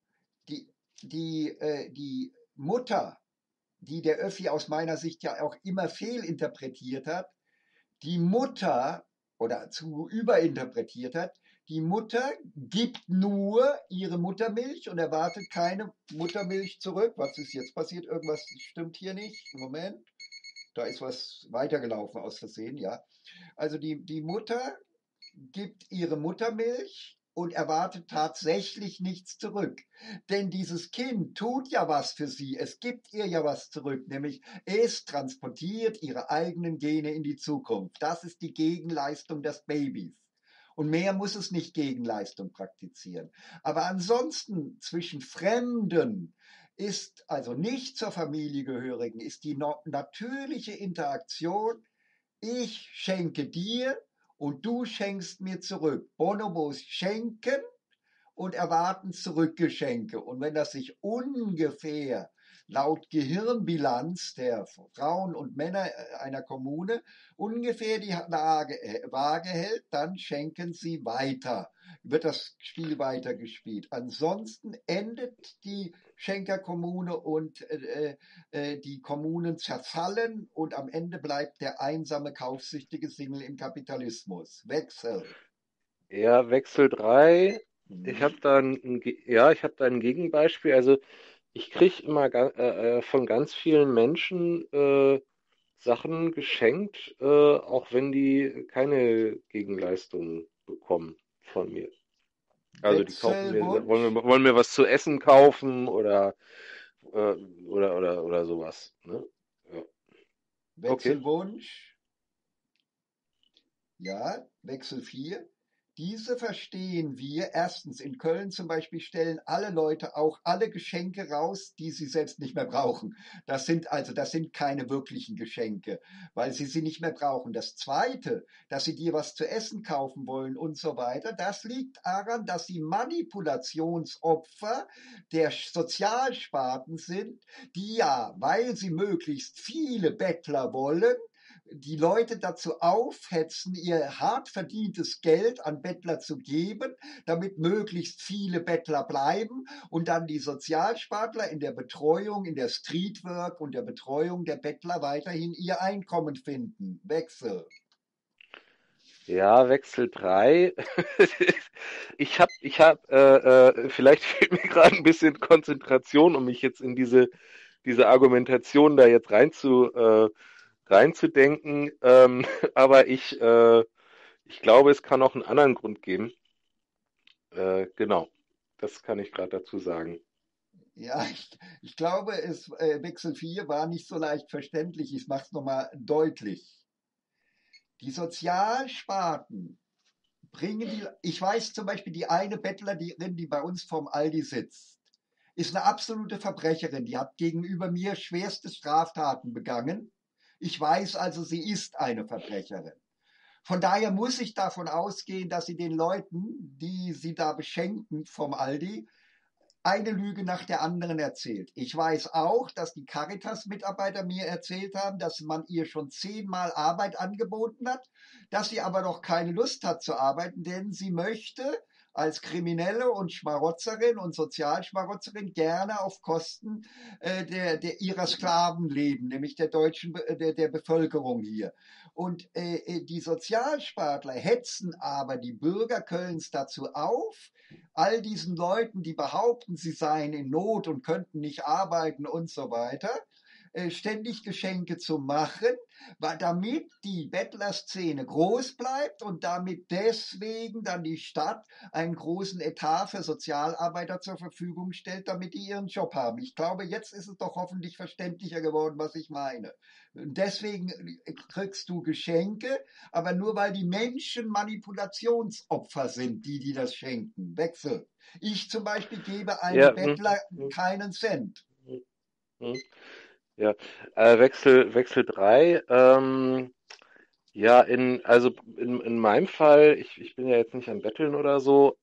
die Mutter, die der Öffi aus meiner Sicht ja auch immer fehlinterpretiert hat, die Mutter oder zu überinterpretiert hat, Die Mutter gibt nur ihre Muttermilch und erwartet keine Muttermilch zurück. Was ist jetzt passiert? Irgendwas stimmt hier nicht. Moment, da ist was weitergelaufen aus Versehen, ja. Also die Mutter gibt ihre Muttermilch und erwartet tatsächlich nichts zurück. Denn dieses Kind tut ja was für sie. Es gibt ihr ja was zurück, nämlich es transportiert ihre eigenen Gene in die Zukunft. Das ist die Gegenleistung des Babys. Und mehr muss es nicht Gegenleistung praktizieren. Aber ansonsten zwischen Fremden ist, also nicht zur Familie gehörigen, ist die natürliche Interaktion: ich schenke dir und du schenkst mir zurück. Bonobos schenken und erwarten Zurückgeschenke. Und wenn das sich ungefähr laut Gehirnbilanz der Frauen und Männer einer Kommune ungefähr die Waage hält, dann schenken sie weiter. Wird das Spiel weitergespielt. Ansonsten endet die Schenkerkommune und die Kommunen zerfallen und am Ende bleibt der einsame, kaufsüchtige Single im Kapitalismus. Wechsel. Ja, Wechsel 3. Ich habe Mhm. da ich habe da ein Gegenbeispiel. Also ich kriege immer von ganz vielen Menschen Sachen geschenkt, auch wenn die keine Gegenleistung bekommen von mir. Also die kaufen mir, Wechselwunsch. wollen mir was zu essen kaufen äh, oder sowas. Ne? Ja. Okay. Wechselwunsch. Ja, Wechsel 4. Diese verstehen wir. Erstens, in Köln zum Beispiel stellen alle Leute auch alle Geschenke raus, die sie selbst nicht mehr brauchen. Das sind keine wirklichen Geschenke, weil sie nicht mehr brauchen. Das Zweite, dass sie dir was zu essen kaufen wollen und so weiter, das liegt daran, dass sie Manipulationsopfer der Sozialsparten sind, die ja, weil sie möglichst viele Bettler wollen, die Leute dazu aufhetzen, ihr hart verdientes Geld an Bettler zu geben, damit möglichst viele Bettler bleiben und dann die Sozialspartler in der Betreuung, in der Streetwork und der Betreuung der Bettler weiterhin ihr Einkommen finden. Wechsel. Ja, Wechsel 3. Vielleicht fehlt mir gerade ein bisschen Konzentration, um mich jetzt in diese Argumentation da jetzt reinzudenken. Aber ich glaube, es kann auch einen anderen Grund geben. Genau, das kann ich gerade dazu sagen. Ja, ich glaube, Wechsel 4 war nicht so leicht verständlich. Ich mache es nochmal deutlich. Die Sozialsparten ich weiß zum Beispiel, die eine Bettlerin, die bei uns vorm Aldi sitzt, ist eine absolute Verbrecherin. Die hat gegenüber mir schwerste Straftaten begangen. Ich weiß also, sie ist eine Verbrecherin. Von daher muss ich davon ausgehen, dass sie den Leuten, die sie da beschenken vom Aldi, eine Lüge nach der anderen erzählt. Ich weiß auch, dass die Caritas-Mitarbeiter mir erzählt haben, dass man ihr schon 10-mal Arbeit angeboten hat, dass sie aber noch keine Lust hat zu arbeiten, denn sie möchte als Kriminelle und Schmarotzerin und Sozialschmarotzerin gerne auf Kosten ihrer Sklaven leben, nämlich der deutschen der Bevölkerung hier. Und die Sozialspartler hetzen aber die Bürger Kölns dazu auf, all diesen Leuten, die behaupten, sie seien in Not und könnten nicht arbeiten und so weiter, ständig Geschenke zu machen, damit die Bettlerszene groß bleibt und damit deswegen dann die Stadt einen großen Etat für Sozialarbeiter zur Verfügung stellt, damit die ihren Job haben. Ich glaube, jetzt ist es doch hoffentlich verständlicher geworden, was ich meine. Deswegen kriegst du Geschenke, aber nur weil die Menschen Manipulationsopfer sind, die das schenken. Wechsel. Ich zum Beispiel gebe einem Ja, Bettler keinen Cent. hm, ja. Wechsel 3. Ja, in meinem Fall, ich bin ja jetzt nicht am Betteln oder so,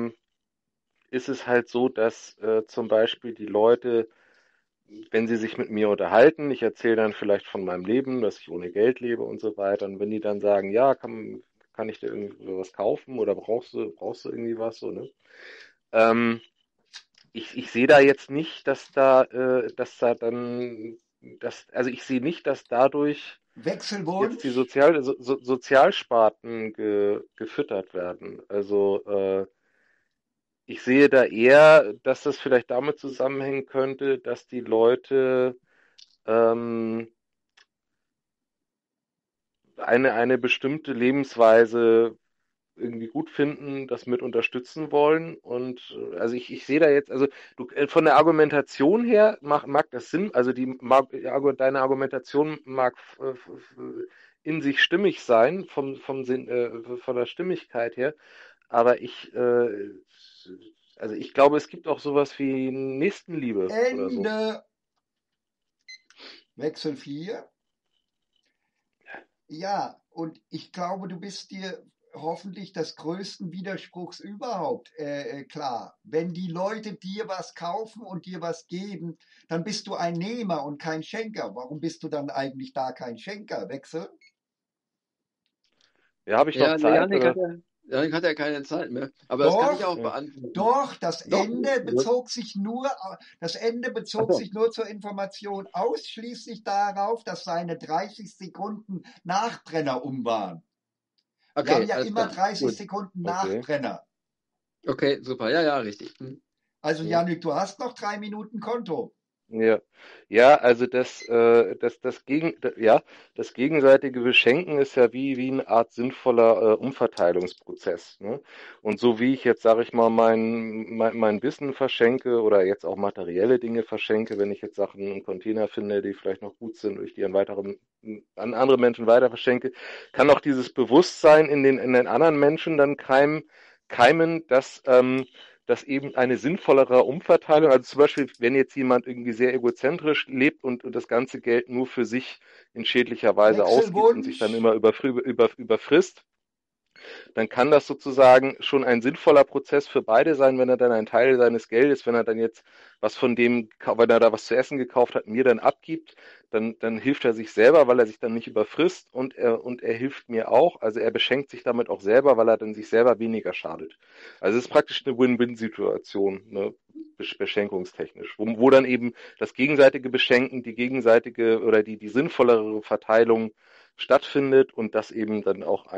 ist es halt so, dass zum Beispiel die Leute, wenn sie sich mit mir unterhalten, ich erzähle dann vielleicht von meinem Leben, dass ich ohne Geld lebe und so weiter. Und wenn die dann sagen, ja, kann ich dir irgendwie was kaufen oder brauchst du irgendwie was so, ne? Ähm, ich sehe da jetzt nicht, dass da dann, also ich sehe nicht, dass dadurch Wechselwunsch. die Sozialsparten gefüttert werden. Also ich sehe da eher, dass das vielleicht damit zusammenhängen könnte, dass die Leute ähm, eine bestimmte Lebensweise irgendwie gut finden, das mit unterstützen wollen. Und also ich sehe da jetzt, also von der Argumentation her mag das Sinn, also deine Argumentation mag in sich stimmig sein, vom Sinn, von der Stimmigkeit her, aber also ich glaube, es gibt auch sowas wie Nächstenliebe oder so. Ende. Wechsel 4. Ja, und ich glaube, du bist dir hoffentlich des größten Widerspruchs überhaupt klar. Wenn die Leute dir was kaufen und dir was geben, dann bist du ein Nehmer und kein Schenker. Warum bist du dann eigentlich da kein Schenker? Wechsel? Ja, habe ich noch Ja, Zeit, oder? Janik hat ja keine Zeit mehr. Aber das kann ich Doch, auch Ja. beantworten. doch, das Doch. Ende bezog sich nur, Achso. zur Information ausschließlich darauf, dass seine 30 Sekunden Nachbrenner um waren. Wir haben Okay, ja alles immer klar. 30 Gut. Sekunden Okay. Nachbrenner. Okay, super. Ja, ja, richtig. Also Ja. Janik, du hast noch 3 Minuten Konto. Ja, ja, also das gegenseitige Beschenken ist ja wie eine Art sinnvoller Umverteilungsprozess, ne? Und so wie ich jetzt, sage ich mal, mein Wissen verschenke oder jetzt auch materielle Dinge verschenke, wenn ich jetzt Sachen im Container finde, die vielleicht noch gut sind, und ich die an andere Menschen weiter verschenke, kann auch dieses Bewusstsein in den anderen Menschen dann keimen, dass eben eine sinnvollere Umverteilung, also zum Beispiel, wenn jetzt jemand irgendwie sehr egozentrisch lebt und das ganze Geld nur für sich in schädlicher Weise ausgibt und sich dann Wechselwunsch. immer überfrisst, dann kann das sozusagen schon ein sinnvoller Prozess für beide sein, wenn er dann einen Teil seines Geldes, wenn er dann jetzt wenn er da was zu essen gekauft hat, mir dann abgibt, dann hilft er sich selber, weil er sich dann nicht überfrisst und er hilft mir auch. Also er beschenkt sich damit auch selber, weil er dann sich selber weniger schadet. Also es ist praktisch eine Win-Win-Situation, ne? Beschenkungstechnisch, wo dann eben das gegenseitige Beschenken, die gegenseitige oder die sinnvollere Verteilung stattfindet und das eben dann auch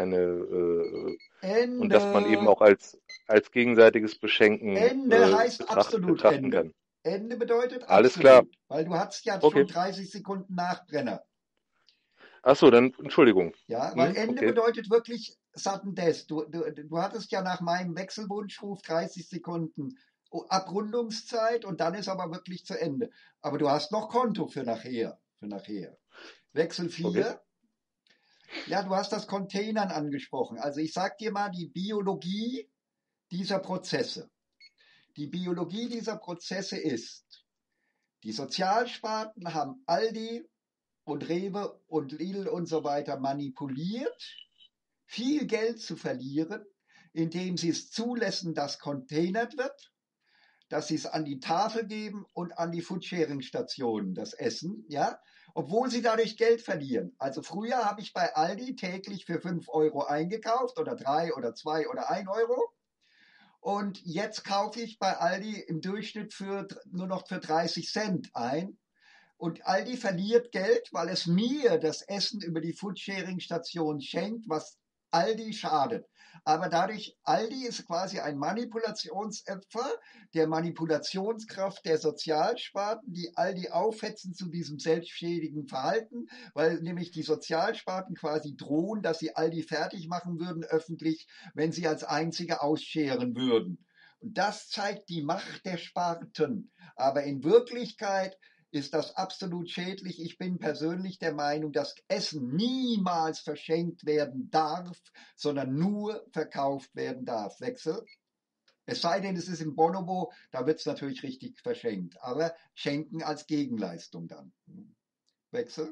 und Ende. dass man eben auch als gegenseitiges Beschenken Ende heißt absolut betrachten Ende. kann. Ende bedeutet Alles klar. absolut, weil du hattest ja schon Okay. 30 Sekunden Nachbrenner. Ach so, dann Entschuldigung. Ja, weil Ende Okay. bedeutet wirklich sudden death. Du hattest ja nach meinem Wechselwunschruf 30 Sekunden Abrundungszeit und dann ist aber wirklich zu Ende. Aber du hast noch Konto für nachher. Wechsel Okay. 4. Ja, du hast das Containern angesprochen. Also ich sag dir mal die Biologie dieser Prozesse. Die Biologie dieser Prozesse ist, die Sozialsparten haben Aldi und Rewe und Lidl und so weiter manipuliert, viel Geld zu verlieren, indem sie es zulassen, dass containert wird, dass sie es an die Tafel geben und an die Foodsharing-Stationen, das Essen, ja, obwohl sie dadurch Geld verlieren. Also früher habe ich bei Aldi täglich für 5 Euro eingekauft oder 3 oder 2 oder 1 Euro. Und jetzt kaufe ich bei Aldi im Durchschnitt nur noch für 30 Cent ein. Und Aldi verliert Geld, weil es mir das Essen über die Foodsharing-Station schenkt, was Aldi schadet. Aber dadurch, Aldi ist quasi ein Manipulationsopfer der Manipulationskraft der Sozialsparten, die Aldi aufhetzen zu diesem selbstschädigen Verhalten, weil nämlich die Sozialsparten quasi drohen, dass sie Aldi fertig machen würden öffentlich, wenn sie als einzige ausscheren würden. Und das zeigt die Macht der Sparten. Aber in Wirklichkeit ist das absolut schädlich. Ich bin persönlich der Meinung, dass Essen niemals verschenkt werden darf, sondern nur verkauft werden darf. Wechsel. Es sei denn, es ist im Bonobo, da wird es natürlich richtig verschenkt. Aber schenken als Gegenleistung dann. Wechsel.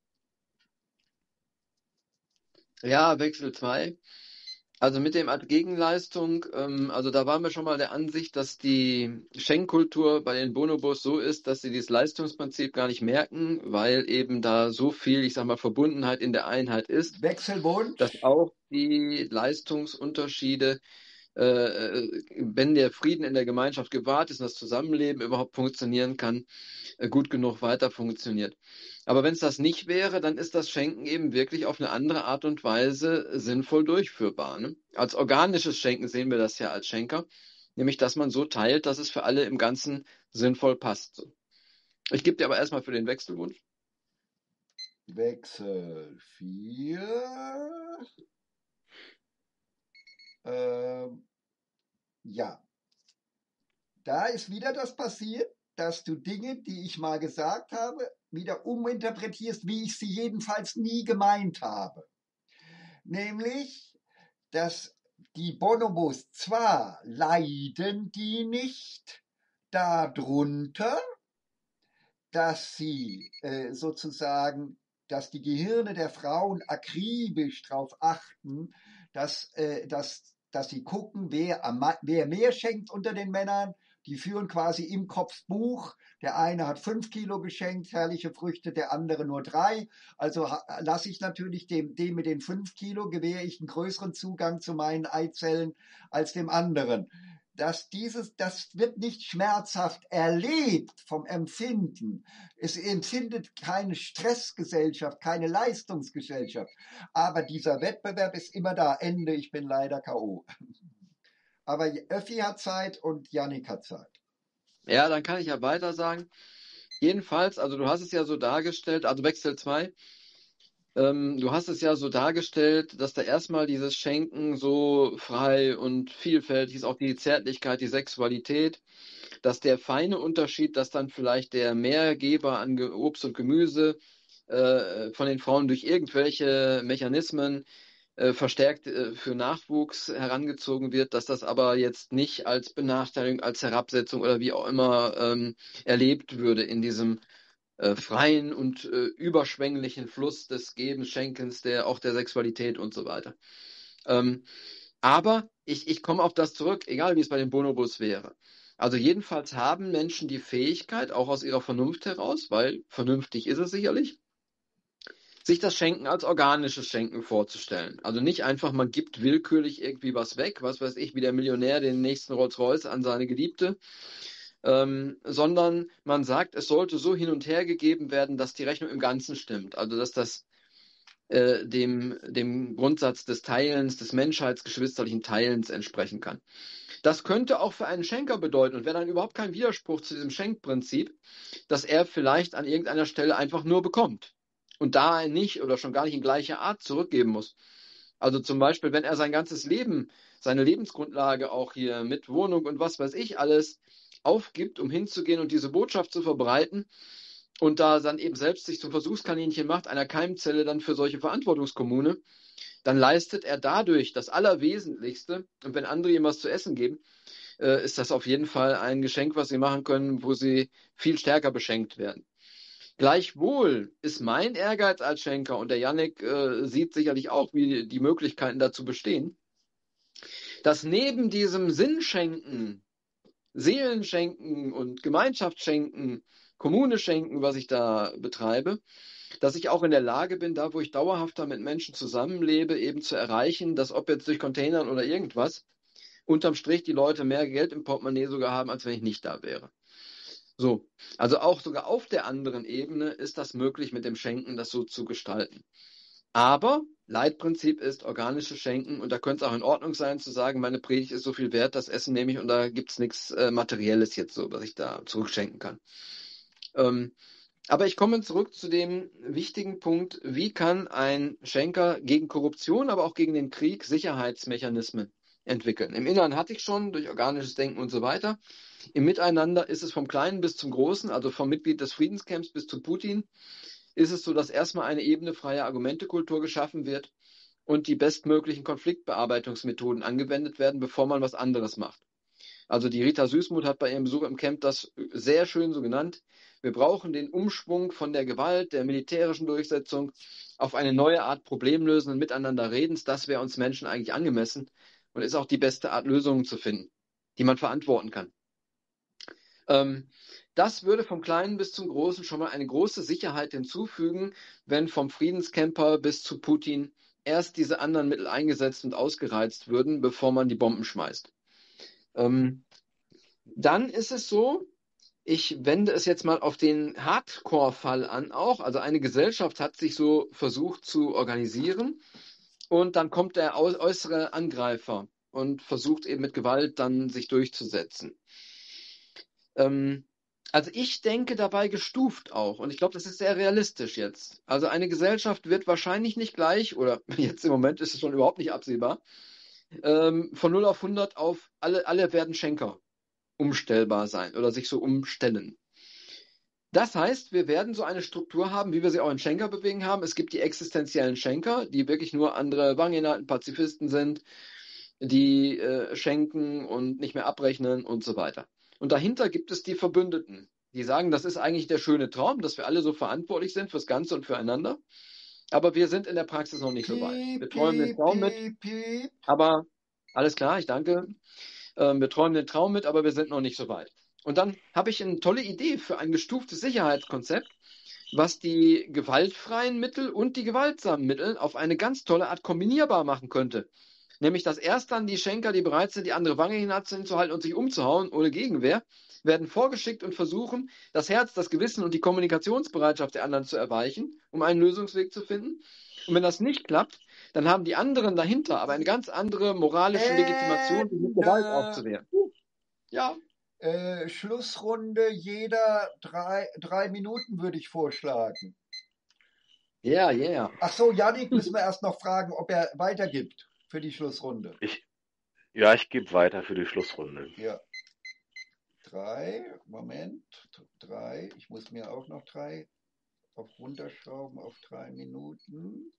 Ja, Wechsel 2. Also mit dem als Gegenleistung, also da waren wir schon mal der Ansicht, dass die Schenkkultur bei den Bonobos so ist, dass sie dieses Leistungsprinzip gar nicht merken, weil eben da so viel, ich sag mal, Verbundenheit in der Einheit ist, dass Wechselwunsch. auch die Leistungsunterschiede, wenn der Frieden in der Gemeinschaft gewahrt ist und das Zusammenleben überhaupt funktionieren kann, gut genug weiter funktioniert. Aber wenn es das nicht wäre, dann ist das Schenken eben wirklich auf eine andere Art und Weise sinnvoll durchführbar. Ne? Als organisches Schenken sehen wir das ja als Schenker, nämlich dass man so teilt, dass es für alle im Ganzen sinnvoll passt. So. Ich gebe dir aber erstmal für den Wechselwunsch. Wechsel 4. Ja, da ist wieder das passiert, dass du Dinge, die ich mal gesagt habe, wieder uminterpretierst, wie ich sie jedenfalls nie gemeint habe. Nämlich, dass die Bonobos zwar leiden die nicht darunter, dass sie sozusagen, dass die Gehirne der Frauen akribisch darauf achten, dass sie gucken, wer mehr schenkt unter den Männern. Die führen quasi im Kopf Buch. Der eine hat 5 Kilo geschenkt, herrliche Früchte, der andere nur 3. Also lasse ich natürlich dem mit den 5 Kilo, gewähre ich einen größeren Zugang zu meinen Eizellen als dem anderen. Das wird nicht schmerzhaft erlebt vom Empfinden. Es empfindet keine Stressgesellschaft, keine Leistungsgesellschaft. Aber dieser Wettbewerb ist immer da. Ende, ich bin leider K.O. Aber Öffi hat Zeit und Jannik hat Zeit. Ja, dann kann ich ja weiter sagen. Jedenfalls, also du hast es ja so dargestellt, also Wechsel 2, du hast es ja so dargestellt, dass da erstmal dieses Schenken so frei und vielfältig ist, auch die Zärtlichkeit, die Sexualität, dass der feine Unterschied, dass dann vielleicht der Mehrgeber an Obst und Gemüse von den Frauen durch irgendwelche Mechanismen verstärkt für Nachwuchs herangezogen wird, dass das aber jetzt nicht als Benachteiligung, als Herabsetzung oder wie auch immer erlebt würde in diesem freien und überschwänglichen Fluss des Gebens, Schenkens, auch der Sexualität und so weiter. Aber ich komme auf das zurück, egal wie es bei den Bonobos wäre. Also jedenfalls haben Menschen die Fähigkeit, auch aus ihrer Vernunft heraus, weil vernünftig ist es sicherlich, sich das Schenken als organisches Schenken vorzustellen. Also nicht einfach, man gibt willkürlich irgendwie was weg, was weiß ich, wie der Millionär den nächsten Rolls-Royce an seine Geliebte, sondern man sagt, es sollte so hin und her gegeben werden, dass die Rechnung im Ganzen stimmt. Also dass das dem Grundsatz des Teilens, des menschheitsgeschwisterlichen Teilens entsprechen kann. Das könnte auch für einen Schenker bedeuten und wäre dann überhaupt kein Widerspruch zu diesem Schenkprinzip, dass er vielleicht an irgendeiner Stelle einfach nur bekommt und da nicht oder schon gar nicht in gleicher Art zurückgeben muss. Also zum Beispiel, wenn er sein ganzes Leben, seine Lebensgrundlage auch hier mit Wohnung und was weiß ich alles aufgibt, um hinzugehen und diese Botschaft zu verbreiten und da dann eben selbst sich zum Versuchskaninchen macht, einer Keimzelle dann für solche Verantwortungskommune, dann leistet er dadurch das Allerwesentlichste. Und wenn andere ihm was zu essen geben, ist das auf jeden Fall ein Geschenk, was sie machen können, wo sie viel stärker beschenkt werden. Gleichwohl ist mein Ehrgeiz als Schenker, und der Jannik sieht sicherlich auch, wie die Möglichkeiten dazu bestehen, dass neben diesem Sinnschenken, Seelenschenken und Gemeinschaftsschenken, Kommune schenken, was ich da betreibe, dass ich auch in der Lage bin, da wo ich dauerhafter mit Menschen zusammenlebe, eben zu erreichen, dass ob jetzt durch Containern oder irgendwas, unterm Strich die Leute mehr Geld im Portemonnaie sogar haben, als wenn ich nicht da wäre. So, also auch sogar auf der anderen Ebene ist das möglich, mit dem Schenken das so zu gestalten. Aber Leitprinzip ist organisches Schenken, und da könnte es auch in Ordnung sein zu sagen, meine Predigt ist so viel wert, das Essen nehme ich und da gibt es nichts Materielles jetzt so, was ich da zurückschenken kann. Aber ich komme zurück zu dem wichtigen Punkt, wie kann ein Schenker gegen Korruption, aber auch gegen den Krieg Sicherheitsmechanismen entwickeln. Im Inneren hatte ich schon, durch organisches Denken und so weiter. Im Miteinander ist es vom Kleinen bis zum Großen, also vom Mitglied des Friedenscamps bis zu Putin, ist es so, dass erstmal eine Ebene freier Argumentekultur geschaffen wird und die bestmöglichen Konfliktbearbeitungsmethoden angewendet werden, bevor man was anderes macht. Also die Rita Süßmuth hat bei ihrem Besuch im Camp das sehr schön so genannt. Wir brauchen den Umschwung von der Gewalt, der militärischen Durchsetzung auf eine neue Art Problemlösen und Miteinanderredens. Das wäre uns Menschen eigentlich angemessen und ist auch die beste Art, Lösungen zu finden, die man verantworten kann. Das würde vom Kleinen bis zum Großen schon mal eine große Sicherheit hinzufügen, wenn vom Friedenscamper bis zu Putin erst diese anderen Mittel eingesetzt und ausgereizt würden, bevor man die Bomben schmeißt. Dann ist es so, ich wende es jetzt mal auf den Hardcore-Fall an auch. Also eine Gesellschaft hat sich so versucht zu organisieren und dann kommt der äußere Angreifer und versucht eben mit Gewalt dann sich durchzusetzen. Ähm, also ich denke dabei gestuft auch und ich glaube, das ist sehr realistisch jetzt. Also eine Gesellschaft wird wahrscheinlich nicht gleich, oder jetzt im Moment ist es schon überhaupt nicht absehbar, von 0 auf 100 auf alle werden Schenker umstellbar sein oder sich so umstellen. Das heißt, wir werden so eine Struktur haben, wie wir sie auch in Schenkerbewegungen haben. Es gibt die existenziellen Schenker, die wirklich nur andere Wangenhalten, Pazifisten sind, die schenken und nicht mehr abrechnen und so weiter. Und dahinter gibt es die Verbündeten, die sagen, das ist eigentlich der schöne Traum, dass wir alle so verantwortlich sind fürs Ganze und füreinander. Aber wir sind in der Praxis noch nicht so weit. Wir Piep, träumen den piep, Traum mit, piep, piep. aber alles klar, ich danke. Wir träumen den Traum mit, aber wir sind noch nicht so weit. Und dann habe ich eine tolle Idee für ein gestuftes Sicherheitskonzept, was die gewaltfreien Mittel und die gewaltsamen Mittel auf eine ganz tolle Art kombinierbar machen könnte. Nämlich, dass erst dann die Schenker, die bereit sind, die andere Wange hinzuhalten und sich umzuhauen ohne Gegenwehr, werden vorgeschickt und versuchen, das Herz, das Gewissen und die Kommunikationsbereitschaft der anderen zu erweichen, um einen Lösungsweg zu finden. Und wenn das nicht klappt, dann haben die anderen dahinter aber eine ganz andere moralische Legitimation, die mit Gewalt Ende. aufzuwehren. Ja, Schlussrunde, jeder 3 Minuten würde ich vorschlagen. yeah. Ach so, Yannick müssen wir erst noch fragen, ob er weitergibt für die Schlussrunde. Ich gebe weiter für die Schlussrunde. Ja. 3, Moment, 3. Ich muss mir auch noch 3 runterschrauben auf 3 Minuten.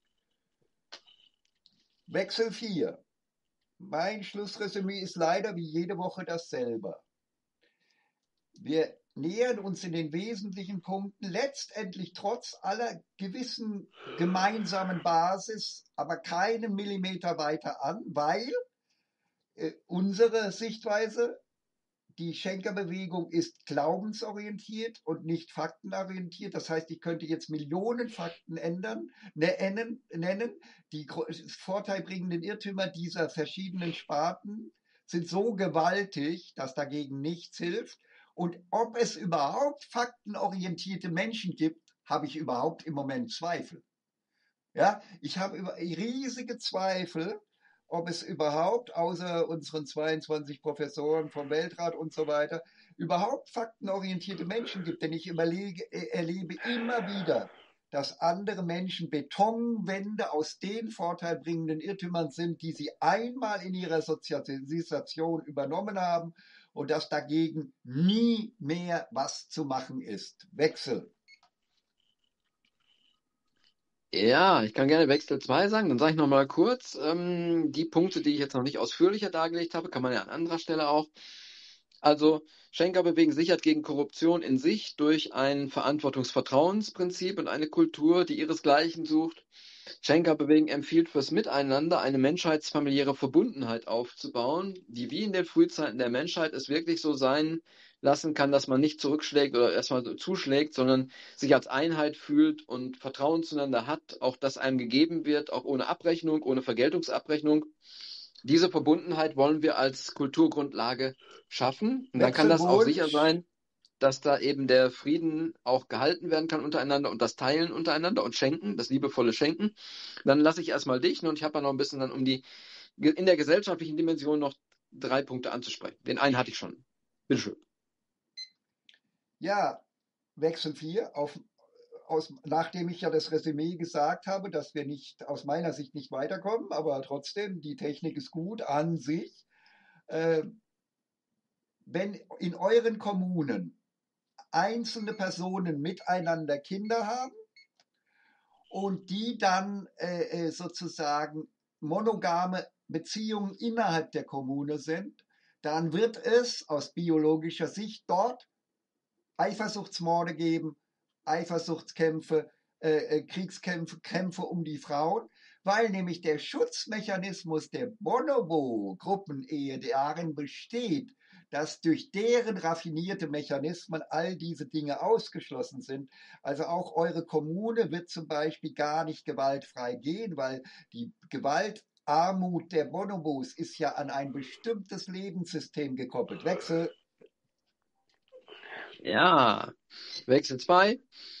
Wechsel 4. Mein Schlussresümee ist leider wie jede Woche dasselbe. Wir nähern uns in den wesentlichen Punkten letztendlich trotz aller gewissen gemeinsamen Basis, aber keinen Millimeter weiter an, weil unsere Sichtweise, die Schenkerbewegung ist glaubensorientiert und nicht faktenorientiert. Das heißt, ich könnte jetzt Millionen Fakten nennen. Die vorteilbringenden Irrtümer dieser verschiedenen Sparten sind so gewaltig, dass dagegen nichts hilft. Und ob es überhaupt faktenorientierte Menschen gibt, habe ich überhaupt im Moment Zweifel. Ja, ich habe riesige Zweifel, ob es überhaupt, außer unseren 22 Professoren vom Weltrat und so weiter, überhaupt faktenorientierte Menschen gibt. Denn ich erlebe immer wieder, dass andere Menschen Betonwände aus den vorteilbringenden Irrtümern sind, die sie einmal in ihrer Sozialisation übernommen haben und dass dagegen nie mehr was zu machen ist. Wechsel. Ja, ich kann gerne Wechsel 2 sagen. Dann sage ich nochmal kurz, die Punkte, die ich jetzt noch nicht ausführlicher dargelegt habe, kann man ja an anderer Stelle auch. Also Schenkerbewegen sichert gegen Korruption in sich durch ein Verantwortungsvertrauensprinzip und eine Kultur, die ihresgleichen sucht. Schenkerbewegen empfiehlt fürs Miteinander eine menschheitsfamiliäre Verbundenheit aufzubauen, die wie in den Frühzeiten der Menschheit es wirklich so sein lassen kann, dass man nicht zurückschlägt oder erstmal so zuschlägt, sondern sich als Einheit fühlt und Vertrauen zueinander hat, auch das einem gegeben wird, auch ohne Abrechnung, ohne Vergeltungsabrechnung. Diese Verbundenheit wollen wir als Kulturgrundlage schaffen. Und dann kann das auch sicher Wechselwunsch. sein, dass da eben der Frieden auch gehalten werden kann untereinander und das Teilen untereinander und Schenken, das liebevolle Schenken. Dann lasse ich erstmal dich und ich habe ja noch ein bisschen dann in der gesellschaftlichen Dimension noch 3 Punkte anzusprechen. Den einen hatte ich schon. Bitteschön. Ja, Wechsel 4, nachdem ich ja das Resümee gesagt habe, dass wir aus meiner Sicht nicht weiterkommen, aber trotzdem, die Technik ist gut an sich. Wenn in euren Kommunen einzelne Personen miteinander Kinder haben und die dann sozusagen monogame Beziehungen innerhalb der Kommune sind, dann wird es aus biologischer Sicht dort Eifersuchtsmorde geben, Eifersuchtskämpfe, Kriegskämpfe, Kämpfe um die Frauen, weil nämlich der Schutzmechanismus der Bonobo-Gruppenehe darin besteht, dass durch deren raffinierte Mechanismen all diese Dinge ausgeschlossen sind. Also auch eure Kommune wird zum Beispiel gar nicht gewaltfrei gehen, weil die Gewaltarmut der Bonobos ist ja an ein bestimmtes Lebenssystem gekoppelt. Wechsel. Ja, Wechsel 2.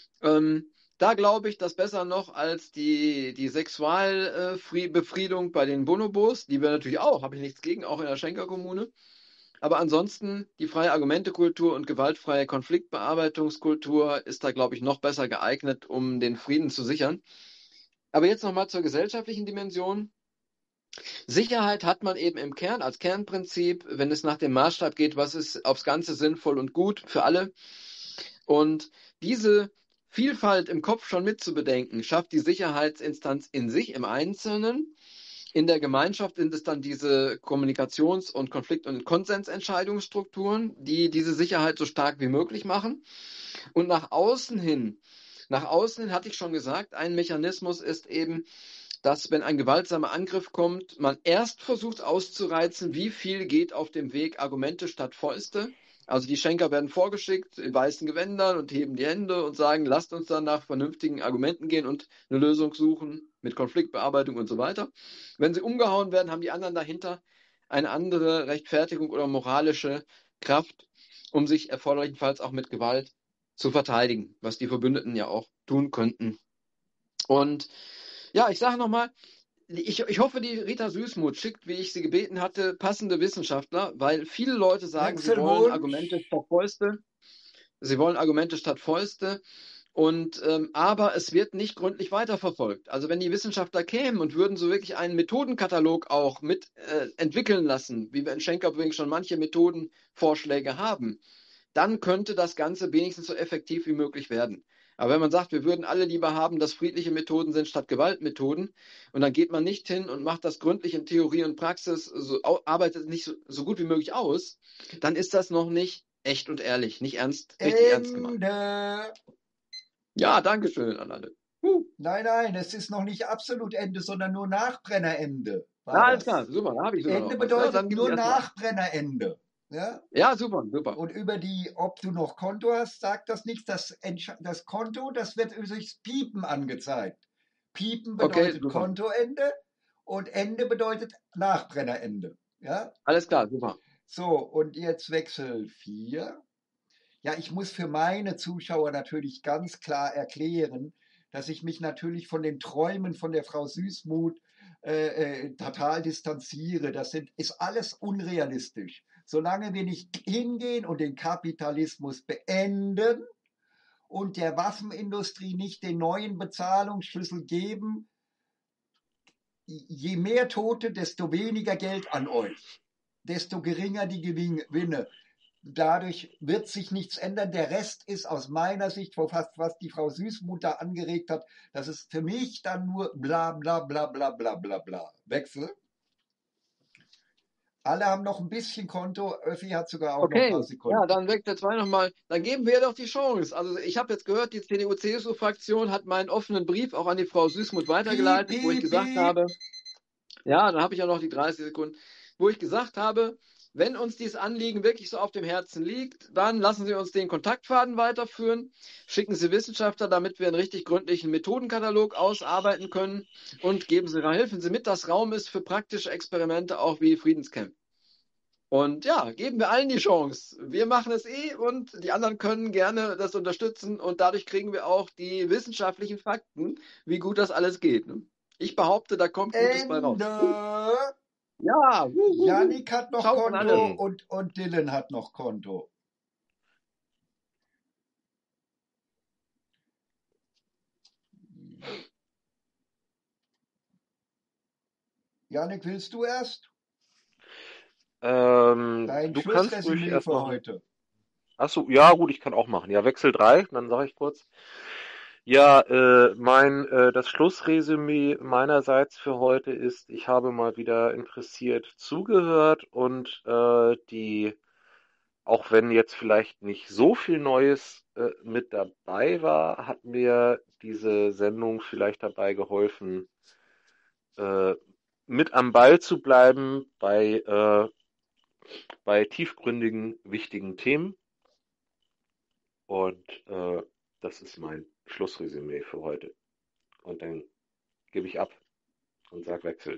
Da glaube ich, dass besser noch als die Sexualbefriedung bei den Bonobos, die wir natürlich auch, habe ich nichts gegen, auch in der Schenker-Kommune. Aber ansonsten die freie Argumentekultur und gewaltfreie Konfliktbearbeitungskultur ist da, glaube ich, noch besser geeignet, um den Frieden zu sichern. Aber jetzt nochmal zur gesellschaftlichen Dimension. Sicherheit hat man eben im Kern als Kernprinzip, wenn es nach dem Maßstab geht, was ist aufs Ganze sinnvoll und gut für alle. Und diese Vielfalt im Kopf schon mitzubedenken, schafft die Sicherheitsinstanz in sich im Einzelnen. In der Gemeinschaft sind es dann diese Kommunikations- und Konflikt- und Konsensentscheidungsstrukturen, die diese Sicherheit so stark wie möglich machen. Und nach außen hin hatte ich schon gesagt, ein Mechanismus ist eben, dass wenn ein gewaltsamer Angriff kommt, man erst versucht auszureizen, wie viel geht auf dem Weg Argumente statt Fäuste. Also die Schenker werden vorgeschickt in weißen Gewändern und heben die Hände und sagen, lasst uns dann nach vernünftigen Argumenten gehen und eine Lösung suchen mit Konfliktbearbeitung und so weiter. Wenn sie umgehauen werden, haben die anderen dahinter eine andere Rechtfertigung oder moralische Kraft, um sich erforderlichenfalls auch mit Gewalt zu verteidigen, was die Verbündeten ja auch tun könnten. Und ja, ich sage nochmal, ich hoffe, die Rita Süßmuth schickt, wie ich sie gebeten hatte, passende Wissenschaftler, weil viele Leute sagen, sie wollen Argumente Wechselwunsch. statt Fäuste. Sie wollen Argumente statt Fäuste. Und aber es wird nicht gründlich weiterverfolgt. Also wenn die Wissenschaftler kämen und würden so wirklich einen Methodenkatalog auch mit entwickeln lassen, wie wir in Schenker übrigens schon manche Methodenvorschläge haben, dann könnte das Ganze wenigstens so effektiv wie möglich werden. Aber wenn man sagt, wir würden alle lieber haben, dass friedliche Methoden sind statt Gewaltmethoden, und dann geht man nicht hin und macht das gründlich in Theorie und Praxis, arbeitet nicht so gut wie möglich aus, dann ist das noch nicht echt und ehrlich, nicht richtig ernst gemeint. Ende. Ja, danke schön an alle. Nein, es ist noch nicht absolut Ende, sondern nur Nachbrennerende war Alles klar, das. super, da habe ich sogar Ende noch was. Ja, bedeutet dann gebe ich nur erstmal ab. Nachbrennerende. Ja? Ja, super, super. Und ob du noch Konto hast, sagt das nichts. Das Konto, das wird durchs Piepen angezeigt. Piepen Okay, bedeutet super. Kontoende und Ende bedeutet Nachbrennerende. Ja? Alles klar, super. So, und jetzt Wechsel 4. Ja, ich muss für meine Zuschauer natürlich ganz klar erklären, dass ich mich natürlich von den Träumen von der Frau Süßmuth total distanziere. Ist alles unrealistisch. Solange wir nicht hingehen und den Kapitalismus beenden und der Waffenindustrie nicht den neuen Bezahlungsschlüssel geben, je mehr Tote, desto weniger Geld an euch, desto geringer die Gewinne. Dadurch wird sich nichts ändern. Der Rest ist aus meiner Sicht, was die Frau Süßmuth da angeregt hat, das ist für mich dann nur bla bla bla bla bla bla bla. Wechsel. Alle haben noch ein bisschen Konto. Öffi hat sogar auch noch ein paar Okay, ja, Sekunden. dann Wechsel 2 nochmal. Dann geben wir doch die Chance. Also ich habe jetzt gehört, die CDU-CSU-Fraktion hat meinen offenen Brief auch an die Frau Süßmuth Piep, weitergeleitet, wo ich piep, gesagt piep. habe, ja, dann habe ich ja noch die 30 Sekunden, wo ich gesagt habe, wenn uns dieses Anliegen wirklich so auf dem Herzen liegt, dann lassen Sie uns den Kontaktfaden weiterführen, schicken Sie Wissenschaftler, damit wir einen richtig gründlichen Methodenkatalog ausarbeiten können und helfen Sie mit, dass Raum ist für praktische Experimente, auch wie Friedenscamp. Und ja, geben wir allen die Chance. Wir machen es und die anderen können gerne das unterstützen und dadurch kriegen wir auch die wissenschaftlichen Fakten, wie gut das alles geht. Ne? Ich behaupte, da kommt Gutes bei raus. Ende. Ja, Yannick hat noch Ciao an Konto alle. und Dylan hat noch Konto. Yannick, willst du erst? Dein Du kannst ruhig Schlussresümee erst für machen. heute. Achso, ja gut, ich kann auch machen. Ja, Wechsel 3, dann sage ich kurz. Ja, das Schlussresümee meinerseits für heute ist, ich habe mal wieder interessiert zugehört und auch wenn jetzt vielleicht nicht so viel Neues mit dabei war, hat mir diese Sendung vielleicht dabei geholfen, äh, mit am Ball zu bleiben bei tiefgründigen, wichtigen Themen. Und das ist mein Schlussresümee für heute. Und dann gebe ich ab und sage Wechsel.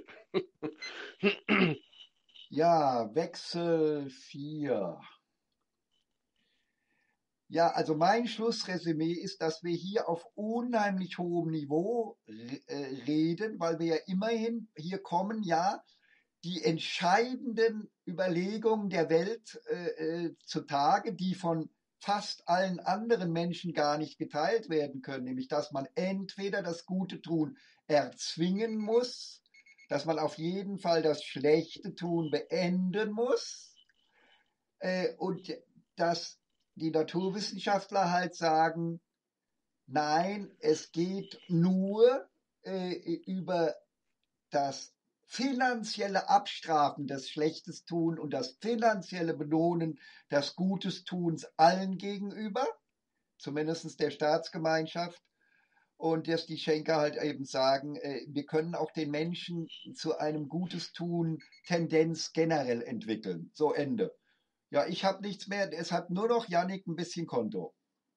Ja, Wechsel 4. Ja, also mein Schlussresümee ist, dass wir hier auf unheimlich hohem Niveau reden, weil wir ja immerhin hier kommen, ja, die entscheidenden Überlegungen der Welt zutage, die von fast allen anderen Menschen gar nicht geteilt werden können, nämlich dass man entweder das Gute tun erzwingen muss, dass man auf jeden Fall das schlechte Tun beenden muss und dass die Naturwissenschaftler halt sagen, nein, es geht nur über das finanzielle Abstrafen des Schlechtes tun und das finanzielle Belohnen des Gutes Tuns allen gegenüber, zumindest der Staatsgemeinschaft. Und dass die Schenker halt eben sagen, wir können auch den Menschen zu einem Gutes tun Tendenz generell entwickeln. So, Ende. Ja, ich habe nichts mehr. Es hat nur noch Yannick ein bisschen Konto.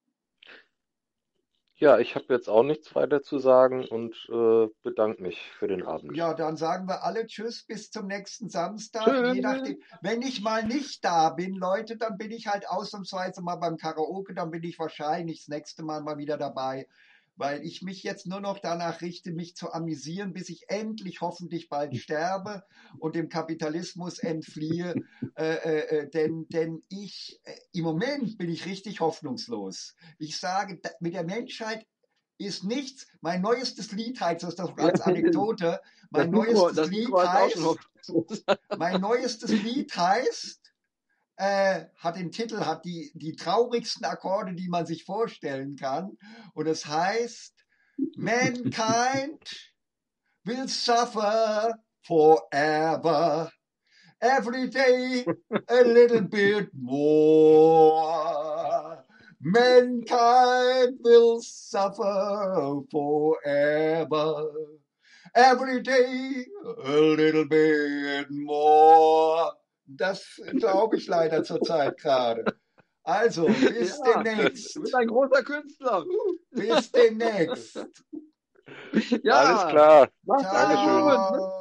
Ja, ich habe jetzt auch nichts weiter zu sagen und bedanke mich für den Abend. Ja, dann sagen wir alle Tschüss, bis zum nächsten Samstag. Tschüss. Je nachdem, wenn ich mal nicht da bin, Leute, dann bin ich halt ausnahmsweise mal beim Karaoke, dann bin ich wahrscheinlich das nächste Mal wieder dabei, weil ich mich jetzt nur noch danach richte, mich zu amüsieren, bis ich endlich hoffentlich bald sterbe und dem Kapitalismus entfliehe. Denn ich, im Moment bin ich richtig hoffnungslos. Ich sage, mit der Menschheit ist nichts. Mein neuestes Lied heißt, das ist doch als Anekdote, mein neuestes Lied heißt, hat den Titel, hat die traurigsten Akkorde, die man sich vorstellen kann. Und es heißt, Mankind will suffer forever. Every day a little bit more. Mankind will suffer forever. Every day a little bit more. Das glaube ich leider zurzeit gerade. Also, bis demnächst. Du bist ein großer Künstler. Bis demnächst. Ja, Alles klar. mach's Dankeschön. gut.